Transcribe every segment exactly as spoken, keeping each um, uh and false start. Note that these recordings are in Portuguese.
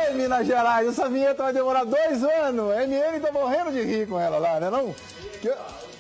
Ei, Minas Gerais, essa vinheta vai demorar dois anos. A M N tá morrendo de rir com ela lá, né não? Que...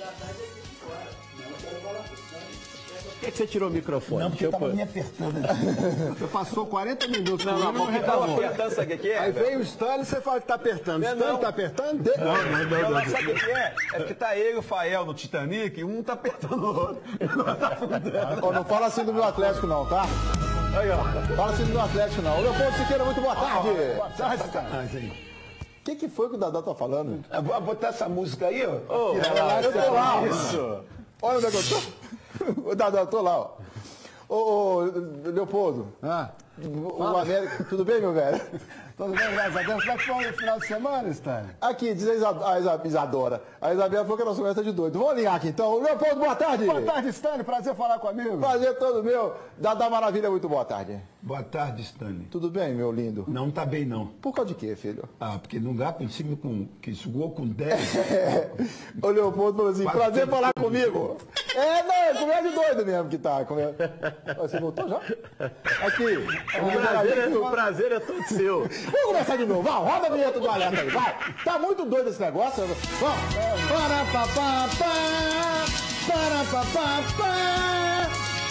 Por que, que você tirou o microfone? Não, porque eu tava me apertando. Você passou quarenta minutos não, não, não, não apertando, sabe o que é? Aí veio o Stanley e você fala que tá apertando. O Stanley tá apertando? Não, não, não, não. Sabe o que é? É porque tá ele e o Fael no Titanic e um tá apertando o outro. Não, não fala assim do meu Atlético não, tá? Aí, ó. Fala assim do meu Atlético não. Leopoldo Siqueira, muito boa tarde. Boa tarde, Stanley. O que, que foi que o Dadá tá falando? Vou botar essa música aí, ó. Oh, lá, eu tô lá. Isso. Olha onde é que eu tô. O Dadá, eu tô lá, ó. Ô, ô Leopoldo. Ah. O América, tudo bem, meu velho? Tudo bem, graças a Deus. Como é que foi no final de semana, Stanley? Aqui, diz a, Isa, a Isa, Isadora. A Isabela falou que a nossa conversa de doido. Vamos ligar aqui então. Leopoldo, boa tarde. Boa tarde, Stanley. Prazer falar comigo. Prazer todo meu. Dadá Maravilha, muito boa tarde. Boa tarde, Stanley. Tudo bem, meu lindo? Não tá bem, não. Por causa de quê, filho? Ah, porque num gato em cima com, que sugou com dez. É. O Leopoldo falou assim, Quase prazer falar comigo. É, não, é conversa de doido mesmo que tá. Você voltou já? Aqui. O prazer, é, o prazer é todo seu. Vamos começar de novo. Vai, roda a vinheta do alerta aí, vai. Tá muito doido esse negócio. Vamos. Para, pá, pá, pá. Para, pá, pá, pá.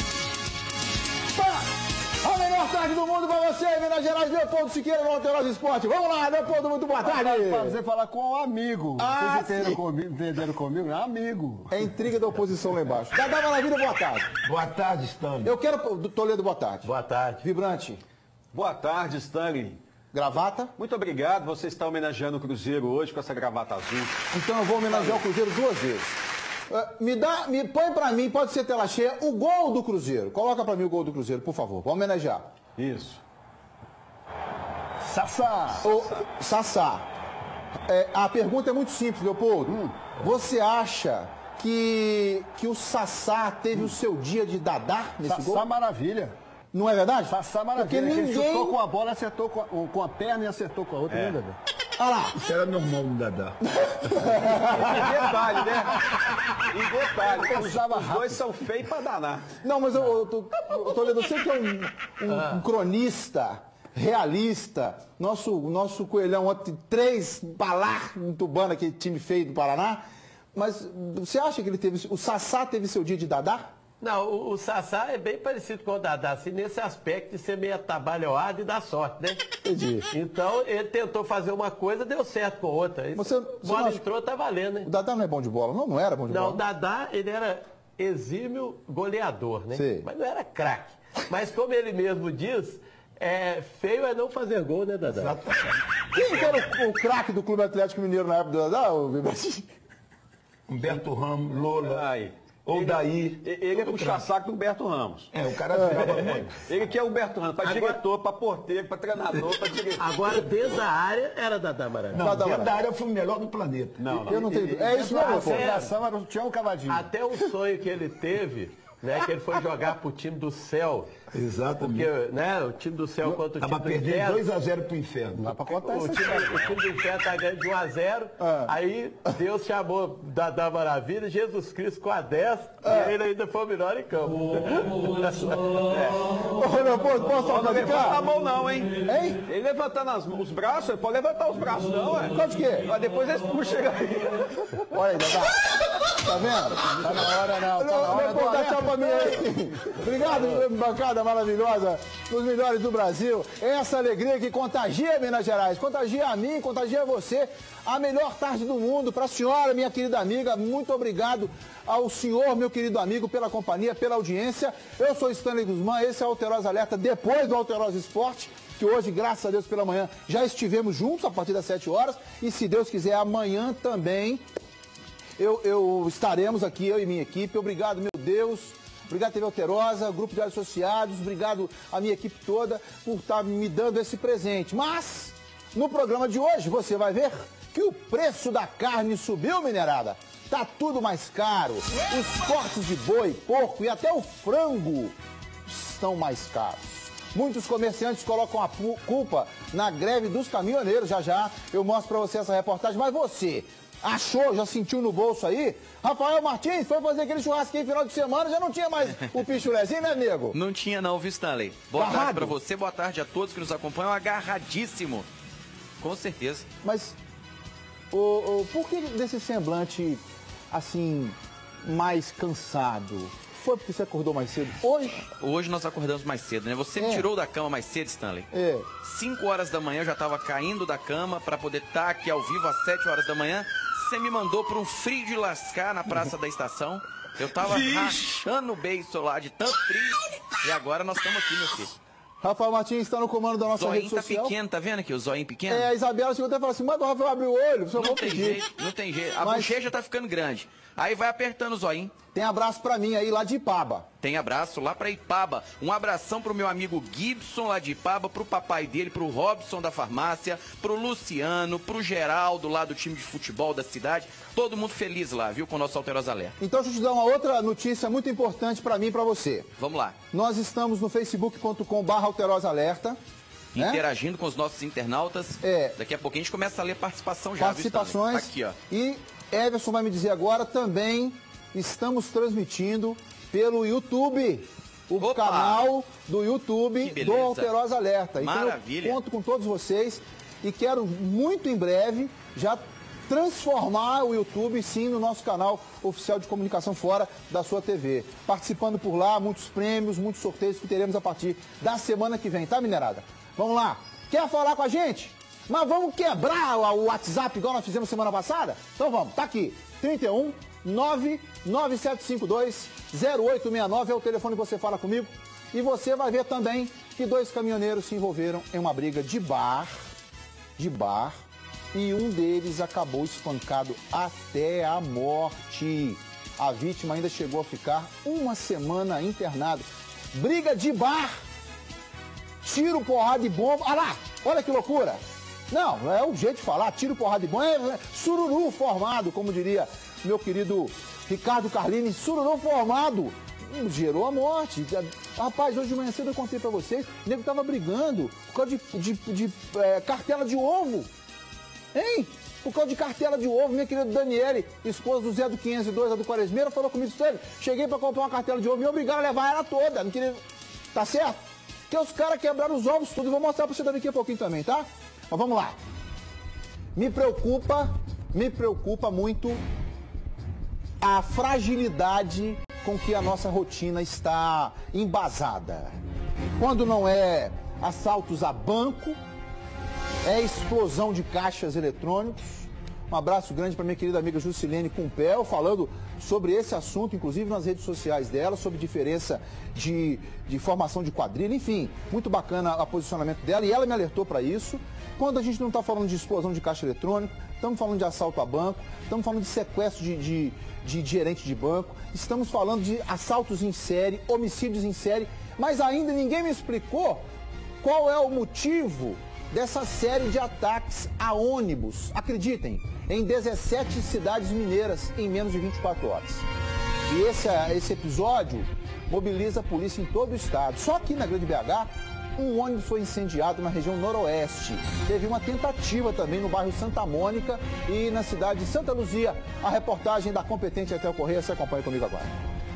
Pá. A melhor tarde do mundo pra você, Minas Gerais, Leopoldo Siqueira, no Alterosa Esporte. Vamos lá, Leopoldo, muito boa tarde. Prazer falar com um amigo. Ah, Vocês entenderam comigo, entenderam comigo? É amigo. É intriga da oposição lá embaixo. Dadá Maravilha, boa tarde. Boa tarde, Stanley. Eu quero... Toledo, boa tarde. Boa tarde. Vibrante. Boa tarde, Stanley. Gravata. Muito obrigado. Você está homenageando o Cruzeiro hoje com essa gravata azul. Então eu vou homenagear o Cruzeiro duas vezes. Uh, me dá, me põe pra mim, pode ser tela cheia, o gol do Cruzeiro. Coloca pra mim o gol do Cruzeiro, por favor. Vou homenagear. Isso. Sassá. O Sassá. É, a pergunta é muito simples, Leopoldo. Hum. Você acha que, que o Sassá teve hum. o seu dia de dadá nesse Sassá gol? Sassá maravilha. Não é verdade? Sassá maravilha. Porque ninguém... Ele chutou com a bola, acertou com a, com a perna e acertou com a outra. É. Né, Dadá? Olha lá. Isso era normal no Dadá. E detalhe, né? E detalhe, os, os dois são feios pra danar. Não, mas eu, eu, eu, Toledo, você que é um, um, ah. um cronista realista, nosso, nosso coelhão ontem, três balar em Tubana, aquele time feio do Paraná, mas você acha que ele teve, o Sassá teve seu dia de dadá? Não, o, o Sassá é bem parecido com o Dadá, assim, nesse aspecto de ser meio atabalhoado e dar sorte, né? Entendi. Então, ele tentou fazer uma coisa, deu certo com outra. Você, você bola acha... entrou, tá valendo, né? O Dadá não é bom de bola, não? Não era bom de não, bola? Não, o Dadá, ele era exímio goleador, né? Sim. Mas não era craque. Mas como ele mesmo diz, é, feio é não fazer gol, né, Dadá? Exatamente. Quem era o, o craque do Clube Atlético Mineiro na época do Dadá? O... Humberto Ramos, Lola. Ai. Ou ele, daí. Ele é puxa-saco do Humberto Ramos. É, o cara jogava muito. Ele que é o Humberto Ramos, para diretor, para porteiro, para treinador, para diretor. Agora, dentro da área, era Dadá Maravilha. Não, dentro da área foi o melhor do planeta. Não, não. Eu não tenho. É isso mesmo, pô. A era o Tião Cavadinho. Até o sonho que ele teve, né, que ele foi jogar pro time do céu. Exatamente. Porque, né, o time do céu contra o time Tava do perdendo inferno. dois a zero pro inferno. Não dá pra contar o isso. Time, o time do inferno tá ganhando de um a zero. Ah. Aí Deus chamou Dadá Maravilha, Jesus Cristo com a dez, ah. e ele ainda foi o melhor em campo. Ô, Leopoldo, posso falar Não de levanta cá? a mão não, hein? Hein? Ele levantando as, os braços, ele pode levantar os braços não, é? Quanto que é? Mas depois eles puxam aí. Olha aí, Dadá. Tá vendo? Tá na hora não, tá na hora. Leopoldo, dá tchau pra mim aí. Obrigado, bancada maravilhosa, os melhores do Brasil. Essa alegria que contagia Minas Gerais, contagia a mim, contagia a você. A melhor tarde do mundo para a senhora, minha querida amiga. Muito obrigado ao senhor, meu querido amigo, pela companhia, pela audiência. Eu sou Stanley Guzmán, esse é o Alterosa Alerta, depois do Alterosa Esporte, que hoje, graças a Deus, pela manhã, já estivemos juntos a partir das sete horas. E se Deus quiser, amanhã também eu, eu estaremos aqui, eu e minha equipe. Obrigado, meu Deus. Obrigado, T V Alterosa, Grupo de Associados, obrigado a minha equipe toda por estar me dando esse presente. Mas, no programa de hoje, você vai ver que o preço da carne subiu, minerada. Tá tudo mais caro. Os cortes de boi, porco e até o frango estão mais caros. Muitos comerciantes colocam a culpa na greve dos caminhoneiros. Já já eu mostro pra você essa reportagem. Mas você achou, já sentiu no bolso aí? Rafael Martins foi fazer aquele churrasquinho final de semana, já não tinha mais o pichulezinho, né, nego? Não tinha não, viu, Stanley? Boa Agarrado. tarde pra você, boa tarde a todos que nos acompanham. Agarradíssimo Com certeza. Mas o, o, por que desse semblante, assim, mais cansado? Foi porque você acordou mais cedo? Hoje? Hoje nós acordamos mais cedo, né? Você me É. tirou da cama mais cedo, Stanley. É. cinco horas da manhã eu já estava caindo da cama para poder estar aqui ao vivo às sete horas da manhã. Você me mandou para um frio de lascar na Praça da Estação. Eu tava rachando o beiço lá de tanto frio. E agora nós estamos aqui, meu filho. Rafael Martins está no comando da O nossa rede zoinho tá social. pequeno, tá vendo aqui? O zoinho pequeno? É, a Isabela chegou até e falou assim, manda o Rafael abrir o olho, só Não vou tem pedir. jeito, não tem jeito. A Mas- bochecha tá ficando grande. Aí vai apertando o zoinho. Tem abraço pra mim aí lá de Ipaba. Tem abraço lá pra Ipaba. Um abração pro meu amigo Gibson lá de Ipaba, pro papai dele, pro Robson da farmácia, pro Luciano, pro Geraldo lá do time de futebol da cidade. Todo mundo feliz lá, viu, com o nosso Alterosa Alerta. Então deixa eu te dar uma outra notícia muito importante pra mim e pra você. Vamos lá. Nós estamos no facebook ponto com barra Alterosa Alerta. Né? Interagindo com os nossos internautas. É. Daqui a pouquinho a gente começa a ler participação já, Participações. viu, Stanley? Aqui, ó. E Everson vai me dizer agora, também estamos transmitindo pelo YouTube. O Opa! canal do Que YouTube beleza. do Alterosa Alerta. Então Maravilha. eu conto com todos vocês e quero muito em breve já transformar o YouTube, sim, no nosso canal oficial de comunicação fora da sua T V. Participando por lá, muitos prêmios, muitos sorteios que teremos a partir da semana que vem, tá, minerada? Vamos lá. Quer falar com a gente? Mas vamos quebrar o WhatsApp igual nós fizemos semana passada? Então vamos, tá aqui. trinta e um, nove nove sete cinco dois, zero oito seis nove é o telefone que você fala comigo. E você vai ver também que dois caminhoneiros se envolveram em uma briga de bar, de bar, e um deles acabou espancado até a morte. A vítima ainda chegou a ficar uma semana internado. Briga de bar, tiro, porrada e bomba. Olha lá, olha que loucura. Não, é o jeito de falar, tiro, porrada e bomba, é sururu formado, como diria meu querido Ricardo Carlini, sururu formado. Hum, gerou a morte. Rapaz, hoje de manhã cedo eu contei pra vocês, o nego tava brigando por causa de, de, de, de é, cartela de ovo. Hein? Por causa de cartela de ovo, minha querida Daniele, esposa do Zé do quinhentos e dois, a do Quaresmeira, falou comigo, Stanley, cheguei pra comprar uma cartela de ovo e me obrigaram a levar ela toda. Não queria... Tá certo? Porque os caras quebraram os ovos tudo. Eu vou mostrar pra você daqui a pouquinho também, tá? Mas vamos lá. Me preocupa, me preocupa muito a fragilidade com que a nossa rotina está embasada. Quando não é assaltos a banco, é explosão de caixas eletrônicos. Um abraço grande para minha querida amiga Juscelene Cumpel, falando sobre esse assunto, inclusive nas redes sociais dela, sobre diferença de, de formação de quadrilha, enfim, muito bacana o posicionamento dela e ela me alertou para isso. Quando a gente não está falando de explosão de caixa eletrônico, estamos falando de assalto a banco, estamos falando de sequestro de, de, de gerente de banco, estamos falando de assaltos em série, homicídios em série, mas ainda ninguém me explicou qual é o motivo dessa série de ataques a ônibus, acreditem, em dezessete cidades mineiras em menos de vinte e quatro horas. E esse, esse episódio mobiliza a polícia em todo o estado. Só aqui na Grande B H, um ônibus foi incendiado na região noroeste. Teve uma tentativa também no bairro Santa Mônica e na cidade de Santa Luzia. A reportagem da competente Etel Correia, você acompanha comigo agora.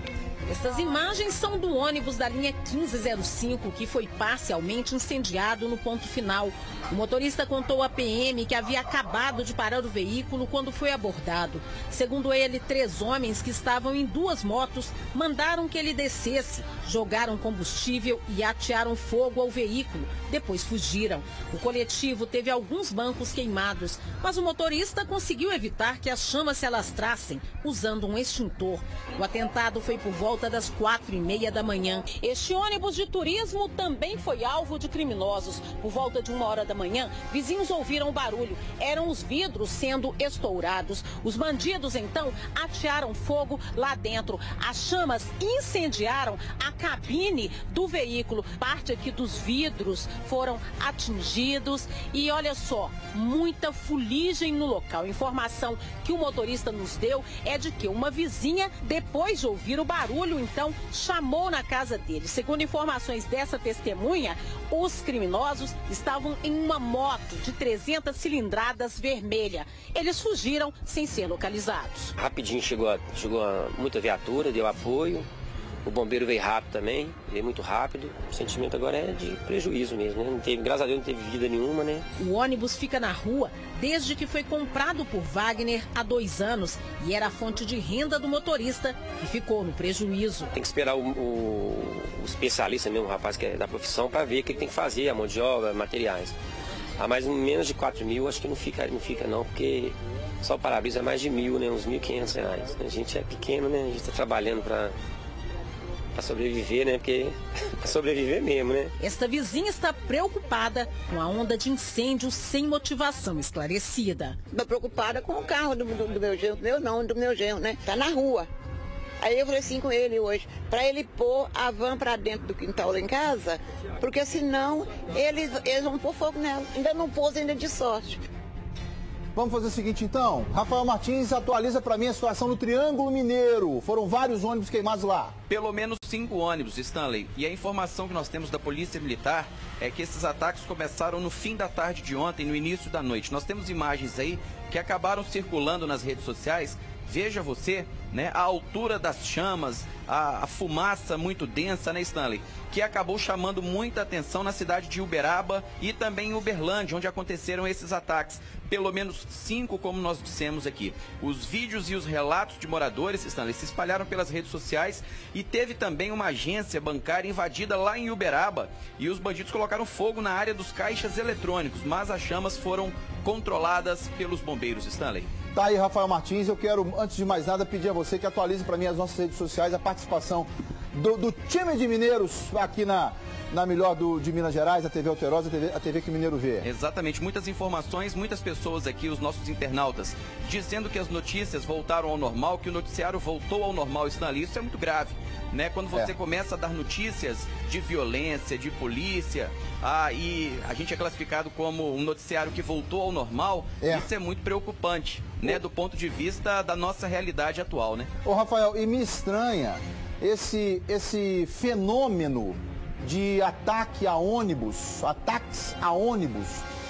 Estas imagens são do ônibus da linha quinze zero cinco, que foi parcialmente incendiado no ponto final. O motorista contou à P M que havia acabado de parar o veículo quando foi abordado. Segundo ele, três homens que estavam em duas motos mandaram que ele descesse, jogaram combustível e atearam fogo ao veículo. Depois fugiram. O coletivo teve alguns bancos queimados, mas o motorista conseguiu evitar que as chamas se alastrassem usando um extintor. O atentado foi por volta das quatro e meia da manhã. Este ônibus de turismo também foi alvo de criminosos. Por volta de uma hora da manhã, vizinhos ouviram o barulho. Eram os vidros sendo estourados. Os bandidos, então, atearam fogo lá dentro. As chamas incendiaram a cabine do veículo. Parte aqui dos vidros foram atingidos. E olha só, muita fuligem no local. Informação que o motorista nos deu é de que uma vizinha, depois de ouvir o barulho, então chamou na casa dele. Segundo informações dessa testemunha, os criminosos estavam em uma moto de trezentas cilindradas vermelha. Eles fugiram sem ser localizados. Rapidinho chegou, chegou muita viatura, deu apoio. O bombeiro veio rápido também, veio muito rápido. O sentimento agora é de prejuízo mesmo, né? Não teve, graças a Deus não teve vida nenhuma, né? O ônibus fica na rua desde que foi comprado por Wagner há dois anos e era a fonte de renda do motorista, que ficou no prejuízo. Tem que esperar o, o, o especialista mesmo, o rapaz que é da profissão, para ver o que ele tem que fazer, a mão de obra, materiais. A mais menos de quatro mil, acho que não fica, não fica não, porque só o para-brisa é mais de mil, né? Uns mil e quinhentos reais. A gente é pequeno, né? A gente está trabalhando para para sobreviver, né? Porque para sobreviver mesmo, né? Esta vizinha está preocupada com a onda de incêndio sem motivação esclarecida. Estou preocupada com o carro do, do, do meu genro, meu não, do meu genro, né? Tá na rua. Aí eu falei assim com ele hoje, para ele pôr a van para dentro do quintal lá em casa, porque senão eles, eles vão pôr fogo nela. Ainda não pôs ainda de sorte. Vamos fazer o seguinte então, Rafael Martins atualiza para mim a situação no Triângulo Mineiro. Foram vários ônibus queimados lá. Pelo menos cinco ônibus, Stanley. E a informação que nós temos da Polícia Militar é que esses ataques começaram no fim da tarde de ontem, no início da noite. Nós temos imagens aí que acabaram circulando nas redes sociais. Veja você, né, a altura das chamas, a, a fumaça muito densa, né, Stanley? Que acabou chamando muita atenção na cidade de Uberaba e também em Uberlândia, onde aconteceram esses ataques. Pelo menos cinco, como nós dissemos aqui. Os vídeos e os relatos de moradores, Stanley, se espalharam pelas redes sociais e teve também uma agência bancária invadida lá em Uberaba e os bandidos colocaram fogo na área dos caixas eletrônicos, mas as chamas foram controladas pelos bombeiros, Stanley. Tá aí, Rafael Martins, eu quero, antes de mais nada, pedir a você que atualize para mim as nossas redes sociais, a participação do, do time de mineiros aqui na, na melhor do, de Minas Gerais, a T V Alterosa, a T V, a T V que o Mineiro vê. Exatamente, muitas informações, muitas pessoas aqui, os nossos internautas, dizendo que as notícias voltaram ao normal, que o noticiário voltou ao normal, Stanley. Isso é muito grave, né? Quando você é. começa a dar notícias de violência, de polícia, ah, e a gente é classificado como um noticiário que voltou ao normal, é. isso é muito preocupante, né? Do ponto de vista da nossa realidade atual, né? Ô, Rafael, e me estranha esse, esse fenômeno de ataque a ônibus, ataques a ônibus,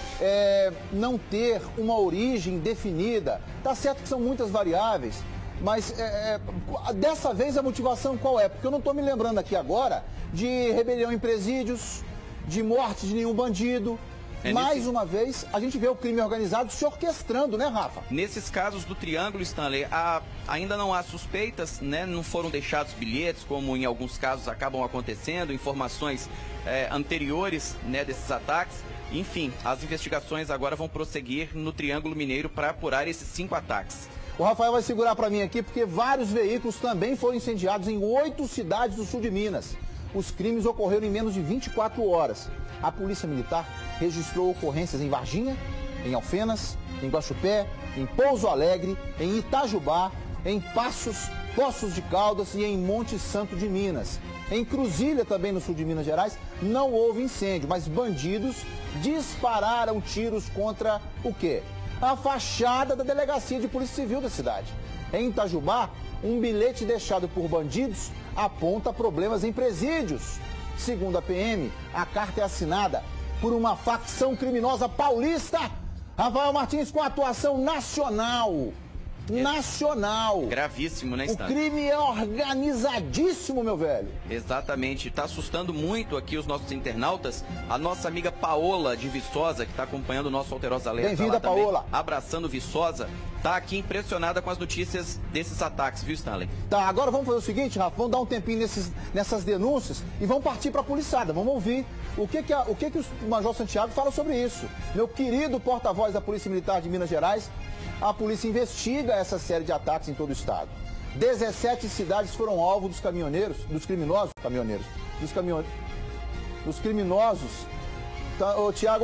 é, não ter uma origem definida. Tá certo que são muitas variáveis, mas é, é, dessa vez a motivação qual é? Porque eu não estou me lembrando aqui agora de rebelião em presídios, de morte de nenhum bandido. É Mais nesse... uma vez, a gente vê o crime organizado se orquestrando, né, Rafa? Nesses casos do Triângulo, Stanley, há, ainda não há suspeitas, né? Não foram deixados bilhetes, como em alguns casos acabam acontecendo, informações é, anteriores, né, desses ataques. Enfim, as investigações agora vão prosseguir no Triângulo Mineiro para apurar esses cinco ataques. O Rafael vai segurar para mim aqui, porque vários veículos também foram incendiados em oito cidades do sul de Minas. Os crimes ocorreram em menos de vinte e quatro horas. A Polícia Militar registrou ocorrências em Varginha, em Alfenas, em Guaxupé, em Pouso Alegre, em Itajubá, em Passos, Poços de Caldas e em Monte Santo de Minas. Em Cruzilha, também no sul de Minas Gerais, não houve incêndio, mas bandidos dispararam tiros contra o quê? A fachada da Delegacia de Polícia Civil da cidade. Em Itajubá, um bilhete deixado por bandidos aponta problemas em presídios. Segundo a P M, a carta é assinada por uma facção criminosa paulista. Rafael Martins com atuação nacional. Nacional. Gravíssimo, né, Stan? O crime é organizadíssimo, meu velho. Exatamente. Está assustando muito aqui os nossos internautas. A nossa amiga Paola de Viçosa, que está acompanhando o nosso Alterosa Alerta. Bem-vinda, Paola. Abraçando Viçosa. Tá aqui impressionada com as notícias desses ataques, viu, Stanley? Tá, agora vamos fazer o seguinte, Rafa, vamos dar um tempinho nesses, nessas denúncias e vamos partir para a policiada. Vamos ouvir o que que, a, o que que o Major Santiago fala sobre isso. Meu querido porta-voz da Polícia Militar de Minas Gerais, a polícia investiga essa série de ataques em todo o estado. dezessete cidades foram alvo dos caminhoneiros, dos criminosos, caminhoneiros, dos caminhoneiros, dos criminosos. Tá, ô, Tiago,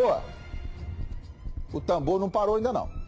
o tambor não parou ainda não.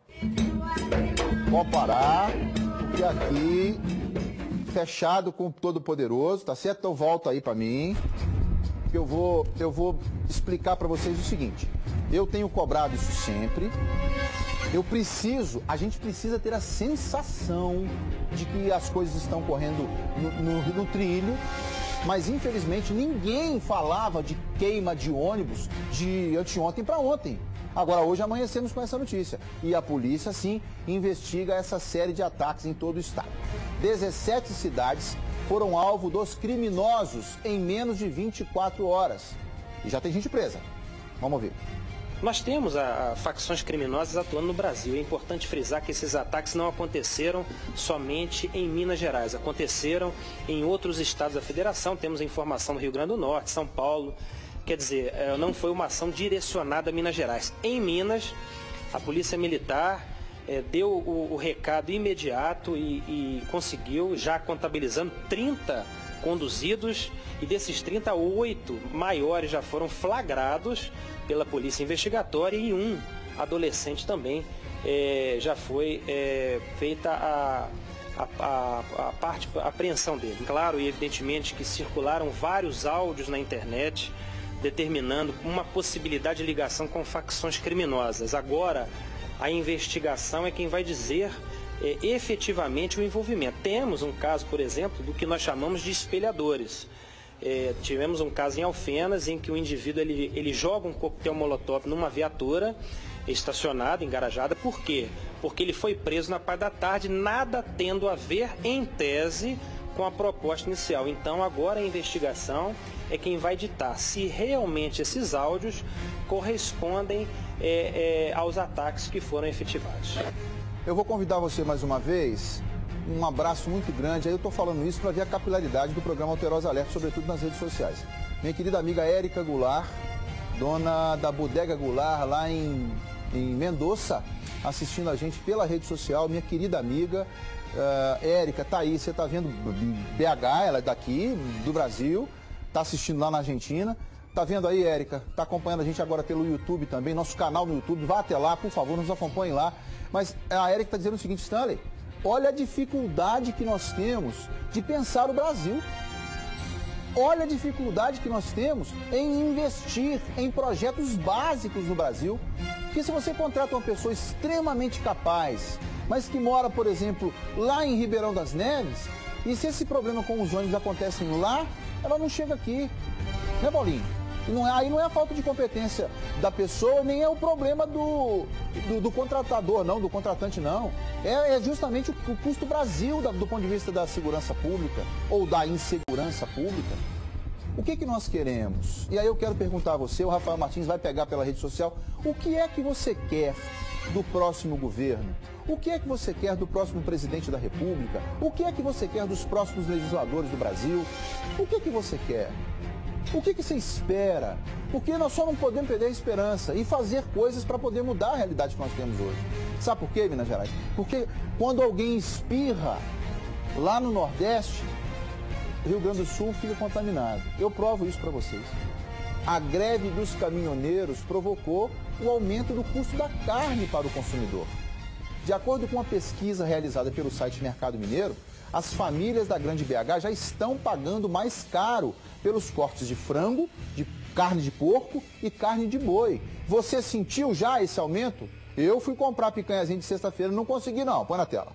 Pode parar, porque aqui, fechado com o Todo-Poderoso, tá certo? Então volta aí pra mim, que eu vou, eu vou explicar pra vocês o seguinte. Eu tenho cobrado isso sempre. Eu preciso, a gente precisa ter a sensação de que as coisas estão correndo no, no, no trilho, mas infelizmente ninguém falava de queima de ônibus de anteontem para ontem. Agora, hoje amanhecemos com essa notícia. E a polícia, sim, investiga essa série de ataques em todo o estado. dezessete cidades foram alvo dos criminosos em menos de vinte e quatro horas. E já tem gente presa. Vamos ouvir. Nós temos a, a facções criminosas atuando no Brasil. É importante frisar que esses ataques não aconteceram somente em Minas Gerais. Aconteceram em outros estados da federação. Temos a informação do Rio Grande do Norte, São Paulo. Quer dizer, não foi uma ação direcionada a Minas Gerais. Em Minas, a Polícia Militar é, deu o, o recado imediato e, e conseguiu, já contabilizando trinta conduzidos, e desses trinta, oito maiores já foram flagrados pela Polícia Investigatória e um adolescente também é, já foi é, feita a, a, a, a, parte, a apreensão dele. Claro e evidentemente que circularam vários áudios na internet determinando uma possibilidade de ligação com facções criminosas. Agora, a investigação é quem vai dizer é, efetivamente o envolvimento. Temos um caso, por exemplo, do que nós chamamos de espelhadores. É, tivemos um caso em Alfenas em que o indivíduo ele, ele joga um coquetel molotov numa viatura estacionada, engarajada. Por quê? Porque ele foi preso na parte da tarde, nada tendo a ver, em tese, com a proposta inicial. Então agora a investigação é quem vai ditar se realmente esses áudios correspondem é, é, aos ataques que foram efetivados. Eu vou convidar você mais uma vez. Um abraço muito grande. Aí eu estou falando isso para ver a capilaridade do programa Alterosa Alerta, sobretudo nas redes sociais. Minha querida amiga Érica Goulart, dona da Bodega Goulart, lá em, em Mendoza, assistindo a gente pela rede social. Minha querida amiga uh, Érica, tá aí, você está vendo B H, ela é daqui, do Brasil, está assistindo lá na Argentina. Tá vendo aí, Érica? Tá acompanhando a gente agora pelo YouTube também, nosso canal no YouTube. Vá até lá, por favor, nos acompanhem lá. Mas a Érica está dizendo o seguinte, Stanley, olha a dificuldade que nós temos de pensar o Brasil. Olha a dificuldade que nós temos em investir em projetos básicos no Brasil. Porque se você contrata uma pessoa extremamente capaz, mas que mora, por exemplo, lá em Ribeirão das Neves, e se esse problema com os ônibus acontecem lá, ela não chega aqui. Né, Paulinho? E não é, aí não é a falta de competência da pessoa, nem é o problema do, do, do contratador, não, do contratante, não. É, é justamente o, o custo Brasil da, do ponto de vista da segurança pública ou da insegurança pública. O que, que nós queremos? E aí eu quero perguntar a você, o Rafael Martins vai pegar pela rede social, o que é que você quer do próximo governo? O que é que você quer do próximo presidente da República? O que é que você quer dos próximos legisladores do Brasil? O que é que você quer? O que, que você espera? Porque nós só não podemos perder a esperança e fazer coisas para poder mudar a realidade que nós temos hoje. Sabe por quê, Minas Gerais? Porque quando alguém espirra lá no Nordeste, Rio Grande do Sul fica contaminado. Eu provo isso para vocês. A greve dos caminhoneiros provocou o aumento do custo da carne para o consumidor. De acordo com uma pesquisa realizada pelo site Mercado Mineiro, as famílias da Grande B H já estão pagando mais caro pelos cortes de frango, de carne de porco e carne de boi. Você sentiu já esse aumento? Eu fui comprar picanhazinha de sexta-feira e não consegui não. Põe na tela.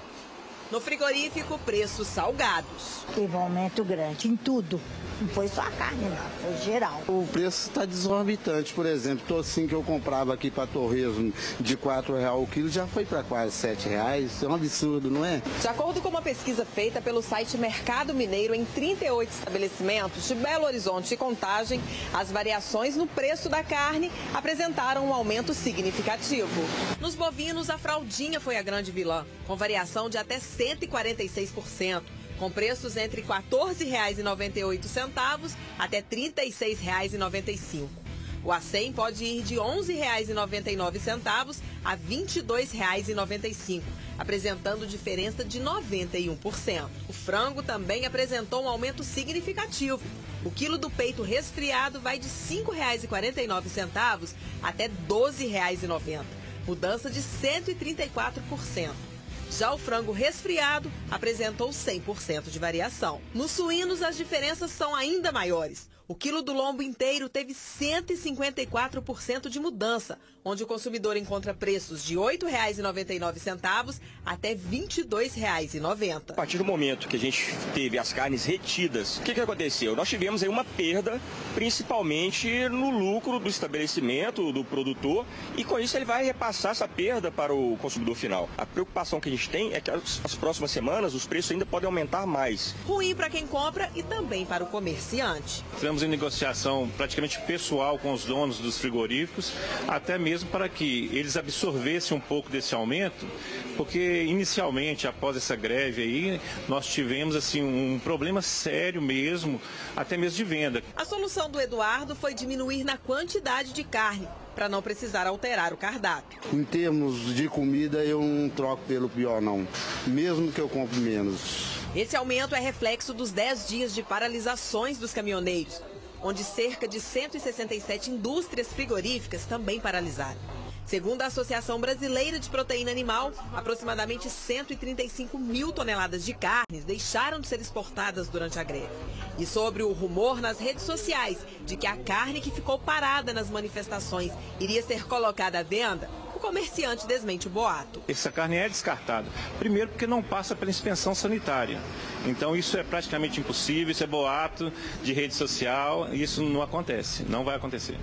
No frigorífico, preços salgados. Teve um aumento grande em tudo. Não foi só a carne, não, foi geral. O preço está desorbitante, por exemplo, tocinho que eu comprava aqui para torresmo de quatro reais o quilo já foi para quase sete reais. É um absurdo, não é? De acordo com uma pesquisa feita pelo site Mercado Mineiro em trinta e oito estabelecimentos de Belo Horizonte e Contagem, as variações no preço da carne apresentaram um aumento significativo. Nos bovinos, a fraldinha foi a grande vilã, com variação de até cento e quarenta e seis por cento. Com preços entre quatorze reais e noventa e oito centavos até trinta e seis reais e noventa e cinco centavos. O acém pode ir de onze reais e noventa e nove centavos a vinte e dois reais e noventa e cinco centavos, apresentando diferença de noventa e um por cento. O frango também apresentou um aumento significativo. O quilo do peito resfriado vai de cinco reais e quarenta e nove centavos até doze reais e noventa centavos, mudança de cento e trinta e quatro por cento. Já o frango resfriado apresentou cem por cento de variação. Nos suínos, as diferenças são ainda maiores. O quilo do lombo inteiro teve cento e cinquenta e quatro por cento de mudança, onde o consumidor encontra preços de oito reais e noventa e nove centavos até vinte e dois reais e noventa centavos. A partir do momento que a gente teve as carnes retidas, o que, que aconteceu? Nós tivemos aí uma perda, principalmente no lucro do estabelecimento, do produtor, e com isso ele vai repassar essa perda para o consumidor final. A preocupação que a gente tem é que as, as próximas semanas os preços ainda podem aumentar mais. Ruim para quem compra e também para o comerciante. Estamos em negociação praticamente pessoal com os donos dos frigoríficos, até mesmo para que eles absorvessem um pouco desse aumento, porque inicialmente, após essa greve aí, nós tivemos assim um problema sério mesmo, até mesmo de venda. A solução do Eduardo foi diminuir na quantidade de carne, para não precisar alterar o cardápio. Em termos de comida, eu não troco pelo pior, não, mesmo que eu compre menos. Esse aumento é reflexo dos dez dias de paralisações dos caminhoneiros, onde cerca de cento e sessenta e sete indústrias frigoríficas também paralisaram. Segundo a Associação Brasileira de Proteína Animal, aproximadamente cento e trinta e cinco mil toneladas de carnes deixaram de ser exportadas durante a greve. E sobre o rumor nas redes sociais de que a carne que ficou parada nas manifestações iria ser colocada à venda, o comerciante desmente o boato. Essa carne é descartada. Primeiro porque não passa pela inspeção sanitária. Então isso é praticamente impossível, isso é boato de rede social, e isso não acontece, não vai acontecer.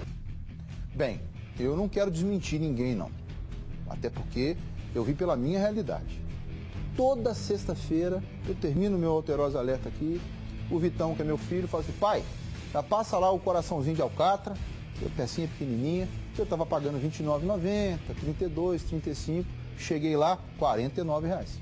Bem, eu não quero desmentir ninguém, não. Até porque eu vi pela minha realidade. Toda sexta-feira eu termino meu Alterosa Alerta aqui, o Vitão, que é meu filho, fala assim, pai, já passa lá o coraçãozinho de alcatra, pecinha pequenininha, eu estava pagando vinte e nove reais e noventa centavos, trinta e dois reais, trinta e cinco reais, cheguei lá, quarenta e nove reais.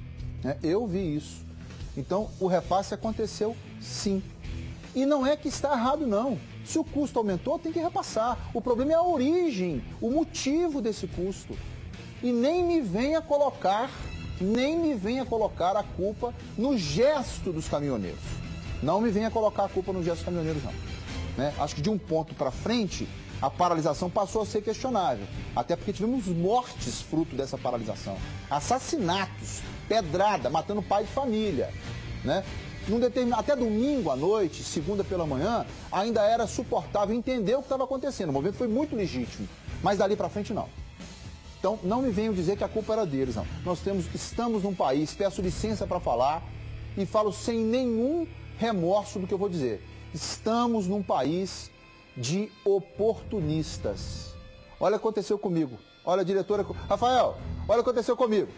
É, eu vi isso. Então, o repasse aconteceu sim. E não é que está errado, não. Se o custo aumentou, tem que repassar. O problema é a origem, o motivo desse custo. E nem me venha colocar, nem me venha colocar a culpa no gesto dos caminhoneiros. Não me venha colocar a culpa no gesto dos caminhoneiros, não. Né? Acho que de um ponto para frente, a paralisação passou a ser questionável. Até porque tivemos mortes fruto dessa paralisação. Assassinatos, pedrada, matando pai de família. Né? Num determinado, até domingo à noite, segunda pela manhã, ainda era suportável entender o que estava acontecendo. O movimento foi muito legítimo, mas dali para frente não. Então, não me venham dizer que a culpa era deles, não. Nós temos, estamos num país, peço licença para falar e falo sem nenhum remorso do que eu vou dizer. Estamos num país de oportunistas. Olha o que aconteceu comigo. Olha a diretora... Rafael, olha o que aconteceu comigo.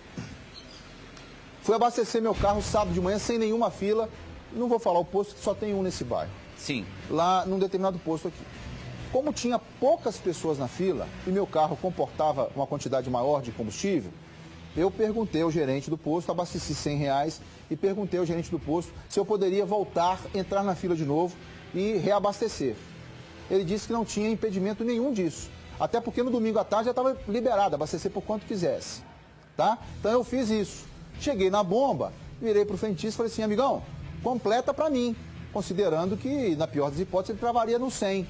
Fui abastecer meu carro sábado de manhã sem nenhuma fila. Não vou falar o posto, que só tem um nesse bairro. Sim. Lá num determinado posto aqui. Como tinha poucas pessoas na fila e meu carro comportava uma quantidade maior de combustível, eu perguntei ao gerente do posto, abasteci cem reais e perguntei ao gerente do posto se eu poderia voltar, entrar na fila de novo e reabastecer. Ele disse que não tinha impedimento nenhum disso. Até porque no domingo à tarde já estava liberado, abastecer por quanto quisesse. Tá? Então eu fiz isso. Cheguei na bomba, virei para o frentista e falei assim, amigão, completa para mim, considerando que, na pior das hipóteses, ele travaria no cem.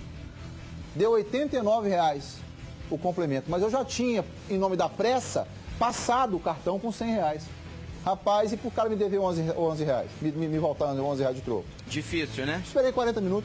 Deu oitenta e nove reais o complemento, mas eu já tinha, em nome da pressa, passado o cartão com cem reais. Rapaz, e pro cara me dever onze reais, me, me, me voltar onze reais de troco? Difícil, né? Esperei quarenta minutos.